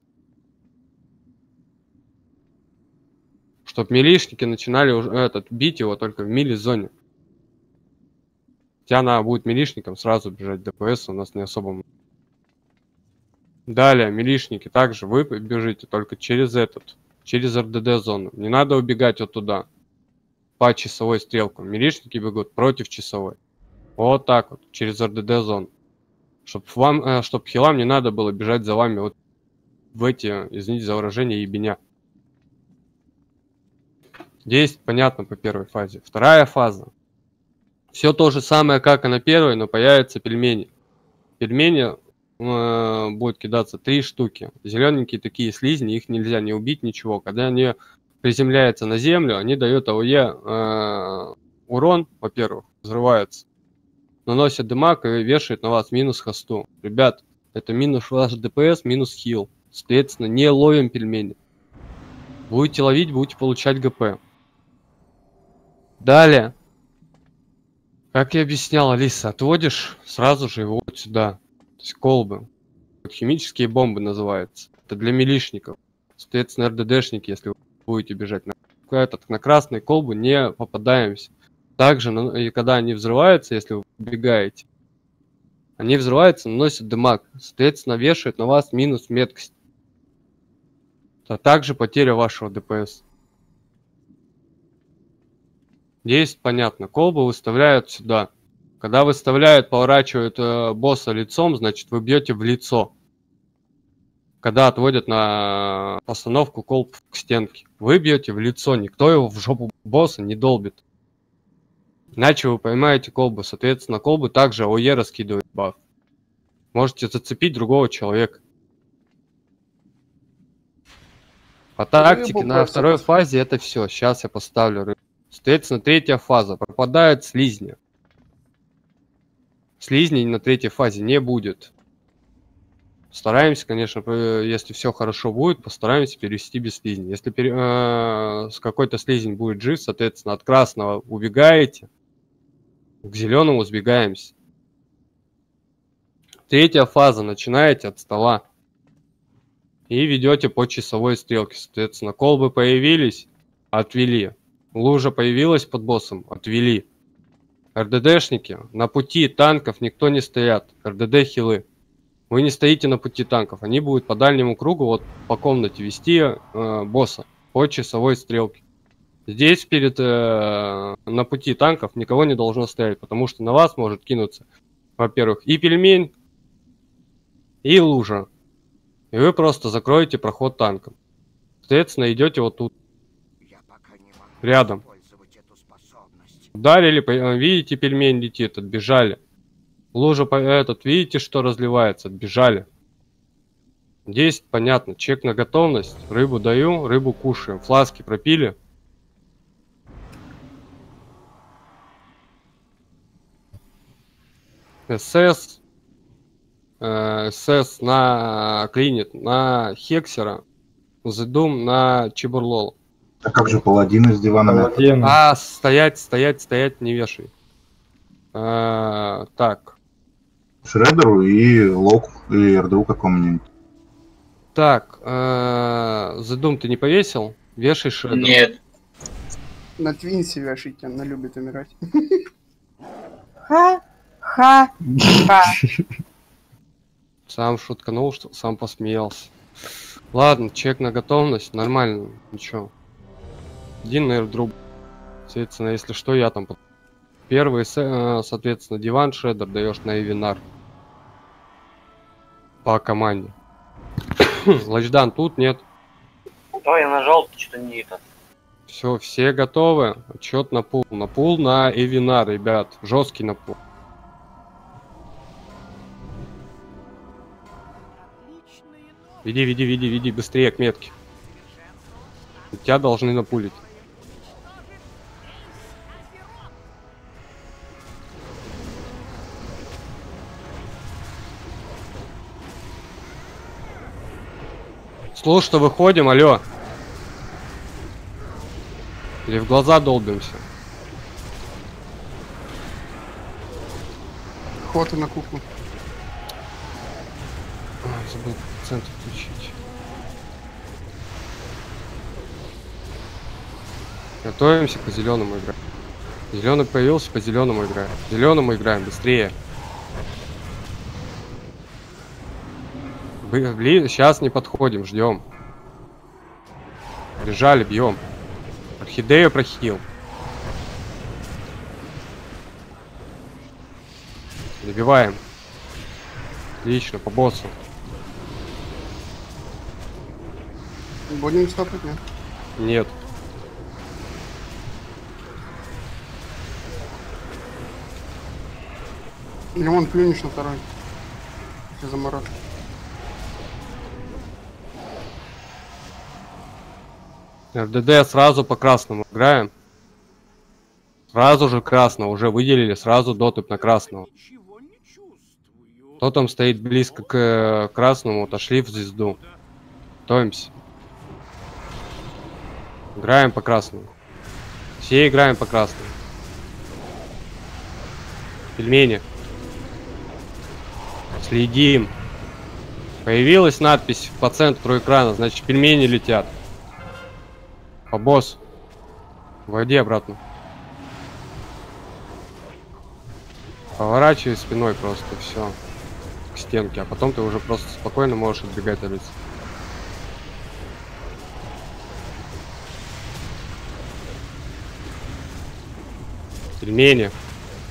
Чтоб милишники начинали уже бить его только в мили-зоне. Хотя она будет милишником сразу бежать. ДПС у нас не особо. Далее, милишники, также вы бежите только через через РДД-зону. Не надо убегать вот туда, по часовой стрелке. Милишники бегут против часовой. Вот так вот, через РДД-зону. Чтоб хилам не надо было бежать за вами вот в эти, извините за выражение, ебеня. Здесь понятно по первой фазе. Вторая фаза. Все то же самое, как и на первой, но появятся пельмени. Пельмени будет кидаться 3 штуки. Зелененькие такие слизни, их нельзя не убить, ничего. Когда они приземляются на землю, они дают АОЕ урон, во-первых, взрываются. Наносят дымак и вешают на вас минус хосту. Ребят, это минус ваш ДПС, минус хил. Соответственно, не ловим пельмени. Будете ловить, будете получать ГП. Далее. Как я объяснял, Алиса, отводишь сразу же его вот сюда. То есть колбы. Химические бомбы называются. Это для милишников. Соответственно, РДДшники, если вы будете бежать на красные колбы, не попадаемся. Также, и когда они взрываются, если вы убегаете, они взрываются, наносят дымак. Соответственно, вешают на вас минус меткость. А также потеря вашего ДПС. Здесь понятно. Колбы выставляют сюда. Когда выставляют, поворачивают босса лицом, значит вы бьете в лицо. Когда отводят на постановку колб к стенке, вы бьете в лицо. Никто его в жопу босса не долбит. Иначе вы поймаете колбу. Соответственно, колбы также АОЕ раскидывает баф. Можете зацепить другого человека. По тактике на второй фазе это все. Сейчас я поставлю рыбу. Соответственно, третья фаза. Пропадают слизни. Слизней на третьей фазе не будет. Стараемся, конечно, если все хорошо будет, постараемся перевести без слизней. Если с какой-то слизень будет жив, соответственно, от красного убегаете, к зеленому сбегаемся. Третья фаза. Начинаете от стола. И ведете по часовой стрелке. Соответственно, колбы появились, отвели. Лужа появилась под боссом, отвели. РДДшники, на пути танков никто не стоят. РДД хилы. Вы не стоите на пути танков. Они будут по дальнему кругу, вот по комнате вести босса по часовой стрелке. Здесь на пути танков никого не должно стоять, потому что на вас может кинуться, во-первых, и пельмень, и лужа. И вы просто закроете проход танком. Соответственно, идете вот тут. Рядом. Ударили, видите, пельмень летит, отбежали. Лужа, видите, что разливается, отбежали. Здесь понятно, чек на готовность. Рыбу даю, рыбу кушаем. Фласки пропили. СС на клинит, на Хексера, Зедум на Чебурлол. А как же паладин из дивана? Стоять, не вешай. Так. Шредеру и Локу, или РДУ какому-нибудь. Так, Зедум ты не повесил? Вешай Шредеру. Нет. На Твинсе вешайте, она любит умирать. Ха-ха-ха. Сам шутканул, что сам посмеялся. Ладно, чек на готовность, нормально, ничего. Один на airdrop. Соответственно, если что, я там... Первый, соответственно, диван шредер даешь на Эвинар. По команде. Лачдан тут нет. Да, я нажал, что-то не это. Все, все готовы. Отчет на пул. На пул на Эвинар, ребят. Жесткий на пул. Веди, быстрее к метке. Тебя должны напулить. Слушай, что выходим, алло. Или в глаза долбимся. Охота на куклу. Забыл центр включить. Готовимся по зеленому играть. Зеленый появился, по зеленому играем. Зеленому играем, быстрее. Сейчас не подходим, ждем. Лежали, бьем. Орхидею прохил. Добиваем. Отлично, по боссу. Будем стопать, нет? Нет. Лимон, плюнешь на второй. Если заморозишь. РДД сразу по красному играем. Сразу же красно, уже выделили, сразу дотып на красного. Кто там стоит близко к красному, отошли в звезду. Готовимся. Играем по красному. Все играем по красному. Пельмени. Следим. Появилась надпись по центру экрана, значит пельмени летят. По боссу. Войди обратно. Поворачивай спиной просто, все. К стенке, а потом ты уже просто спокойно можешь отбегать от лица. Пельмени.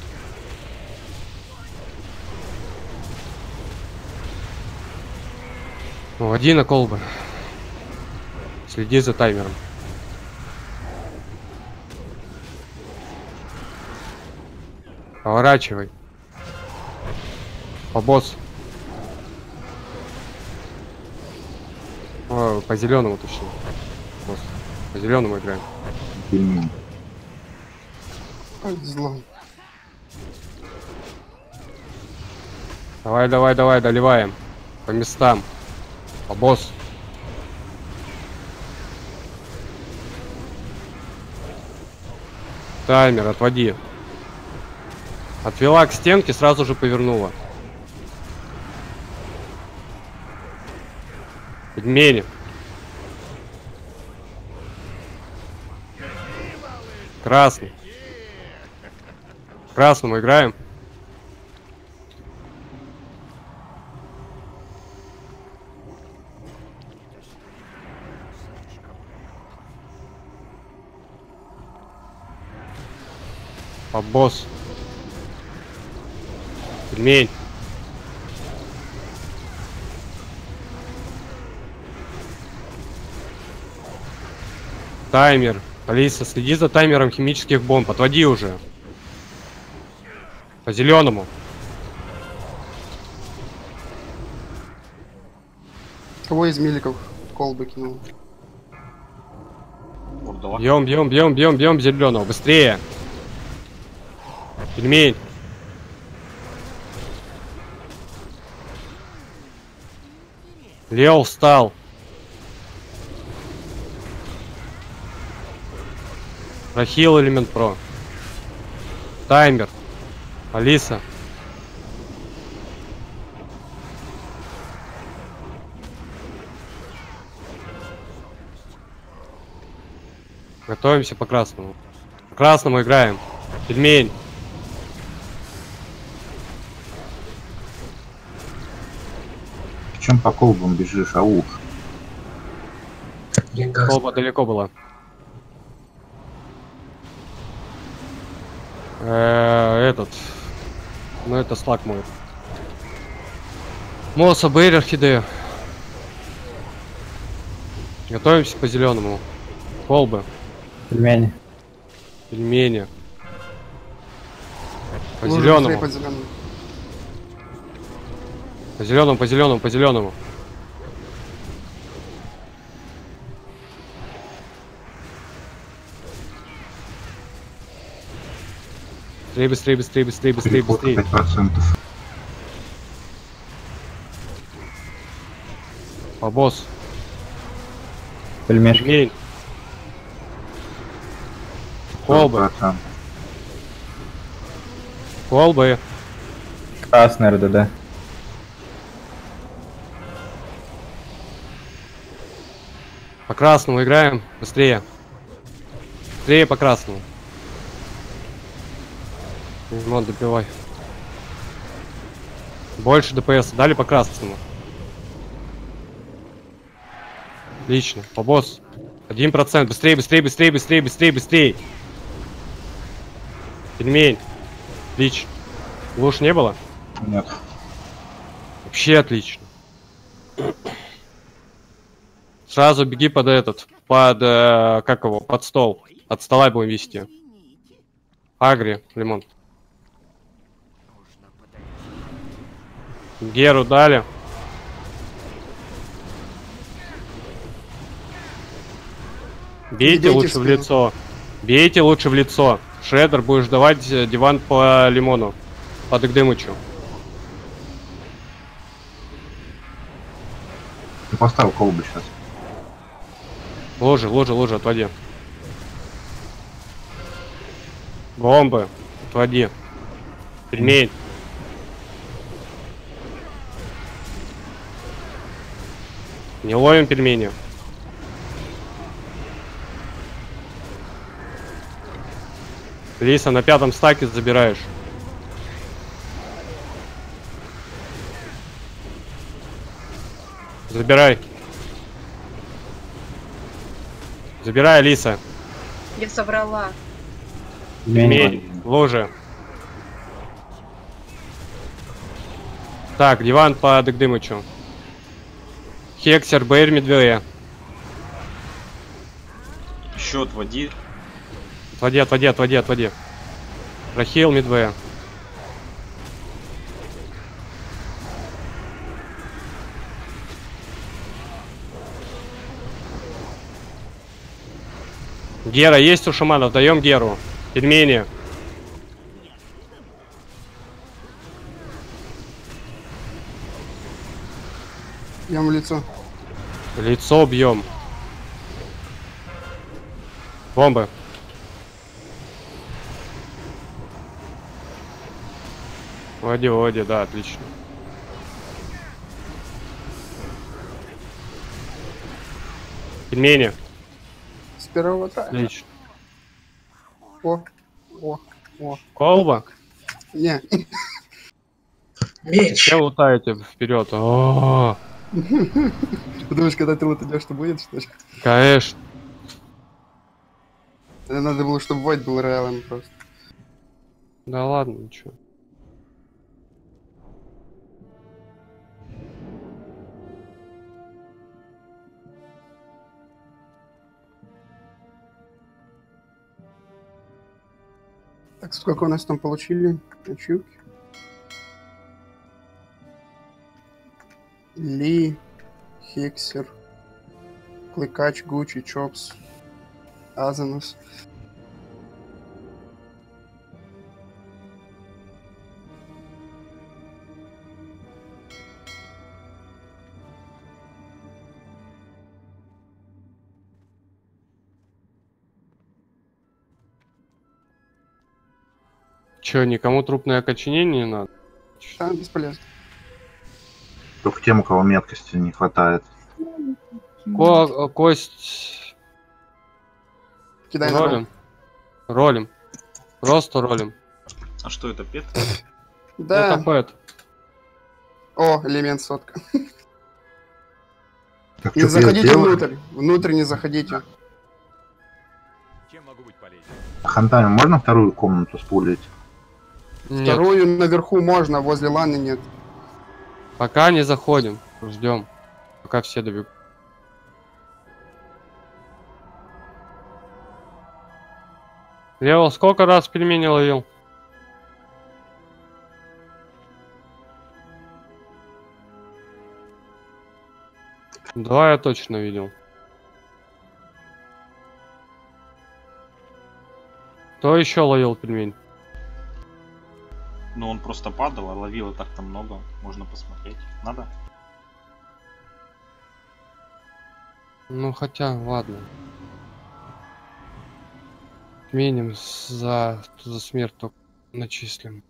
Води на колбы. Следи за таймером. Поворачивай. По боссу. О, по зеленому точнее. Босс. По зеленому играем. Зло. Давай, доливаем. По местам. По боссу. Таймер, отводи. Отвела к стенке, сразу же повернула. Пельмени. Красный. Красному играем. А босс. Пельмень. Таймер. Алиса, следи за таймером химических бомб. Отводи уже. По зеленому. Кого из миликов колбы кинул? Бьем зеленого. Быстрее. Пельмень. Лео встал. Рахил элемент про. Таймер. Алиса. Готовимся по красному. По красному играем. Пельмень. Чем по колбам бежишь, ауф? Колба далеко была. Этот. Ну это слаг мой. Моса, Бейр, Орхидея. Готовимся по зеленому. Колбы. Пельмени. Пельмени. По Лужи зеленому. по зеленому. По зеленому, по зеленому, по зеленому. Быстрее, быстрее, быстрее, быстрее, быстрее, быстрее. 5%. По босс. Пельмешки. Пельмень. Колбы. 40%. Колбы. Красный РДД. По красному играем. Быстрее. Быстрее по красному. Вон, добивай. Больше ДПС. Дали по красному. Отлично. По боссу. 1%. Быстрее, быстрее, быстрее, быстрее, быстрее, быстрее. Пельмень. Отлично. Луж не было? Нет. Вообще отлично. Сразу беги под этот. Под... как его? Под стол. От стола будем вести. Агри, Лимон. Геру дали. Бейте лучше в лицо. Бейте лучше в лицо. Шредер, будешь давать диван по лимону. По Дыгдымычу. Ты поставил колбы сейчас. Ложи, ложи, ложи, отводи. Бомбы. Отводи. Пельмень. Не ловим пельмени. Лиса, на 5-м стаке забираешь. Забирай. Забирай, Алиса. Я соврала. Пельмень. Ложи. Так, диван по Дыгдымычу. Хексер, Бэйр, Медвея. Еще отводи. Отводи, отводи, отводи, отводи. Рахил, Медвея. Гера есть у шаманов, даем Геру. Пельмени. Бьем в лицо. Лицо бьем. Бомбы. Води, води, да, отлично. Пельмени. С первого трая. Отлично. О. Колба? Не. Меч! Все лутаете вперед. О, Ты думаешь, когда ты вот идешь, что будет, что ли? конечно. Надо было, чтобы Войд был реалом просто. Да ладно, ничего. Так, сколько у нас там получили? Ачивки? Ли, Хексер, Клыкач, Гуччи, Чопс, Азанус. Че, никому трупное окоченение не надо? Да, бесполезно. Только тем, у кого меткости не хватает. Кость. Кидай на Ролим. Ролим. Просто ролим. А что это, пет? Да. Это пэт. О, элемент сотка. Так, Не что заходите делаем? внутрь. Внутрь не заходите. Хантами можно вторую комнату спулить? Нет, Вторую наверху можно, возле ланы нет. пока не заходим. Ждем. Пока все добегут. Лео, сколько раз пельмени ловил? Два я точно видел. Кто еще ловил пельмень? Ну, он просто падал, а ловил и так-то много. Можно посмотреть. Надо? Ну хотя, ладно. Миним за смерть только начислим.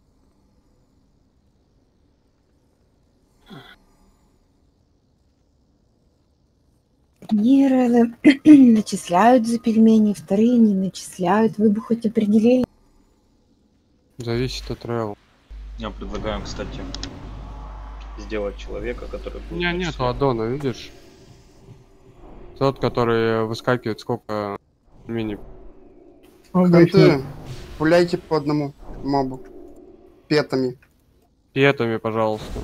Нейролы начисляют за пельмени, вторые не начисляют. Вы бы хоть определили. Зависит от тревел. Я предлагаю, кстати, сделать человека, который... У меня нету аддона, видишь? Тот, который выскакивает, сколько мини. Ханты, пуляйте по одному мобу. Петами. Петами, пожалуйста.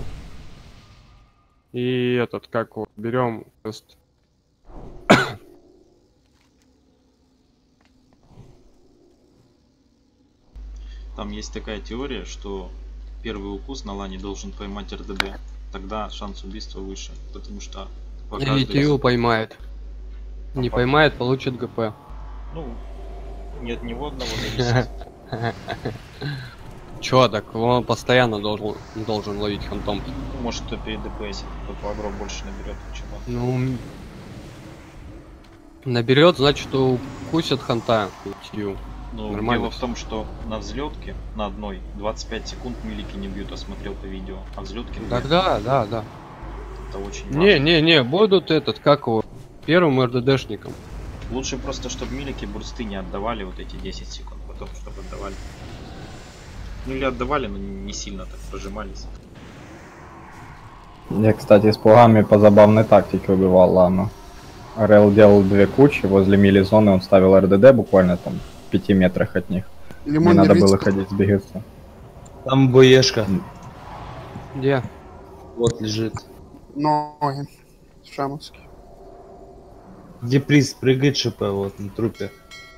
И этот, как его, берем тест. Там есть такая теория, что первый укус на лане должен поймать РДД. Тогда шанс убийства выше. Потому что по каждой... Или поймает. Не поймает, получит ГП. Ну, нет ни одного зависит. Чё, так он постоянно должен ловить фантом. Может, кто перед ДПС, кто агро больше наберет, чем он. Ну, наберет, значит, укусит ханта. Но Нормально. дело в том, что на взлетке, на одной, 25 секунд милики не бьют, осмотрел по видео. А взлетки... Так да. Это очень важно. Не, будут как его, первым РДДшником. Лучше просто, чтобы милики бурсты не отдавали вот эти 10 секунд, потом, чтобы отдавали. Ну или отдавали, но не сильно так прожимались. Я, кстати, с плугами по забавной тактике убивал Лану. Рел делал две кучи, возле мили-зоны он ставил РДД буквально там в 5 метрах от них. Лимон Не надо не было видит. ходить с бегеца. Там боешка. Где? Вот лежит. Ноги. Шамовский. Где приз прыгает ШП, вот на трупе.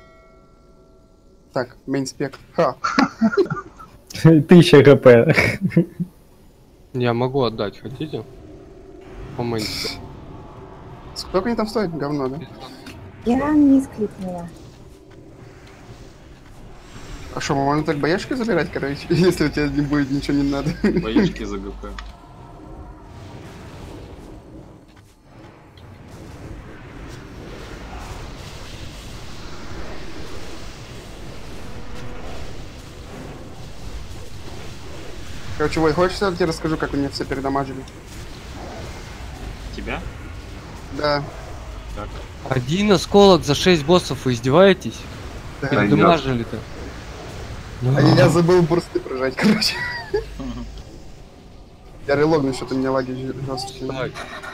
Так, мейнспек. Ха. 1000 ГП. Я могу отдать, хотите? По мейнспеку. Сколько они там стоят? Говно, да? Я не скликнула. А что, можно так боешки забирать, короче, если у тебя не будет ничего не надо? Боишки за ГП. Короче, Вой, хочешь, я тебе расскажу, как у меня все передамажили? Тебя? Да. как? Один осколок за 6 боссов, вы издеваетесь? Да, Передумажили-то. А я забыл бурсты прожать, короче. Я релогну, что-то мне лаги жесткие.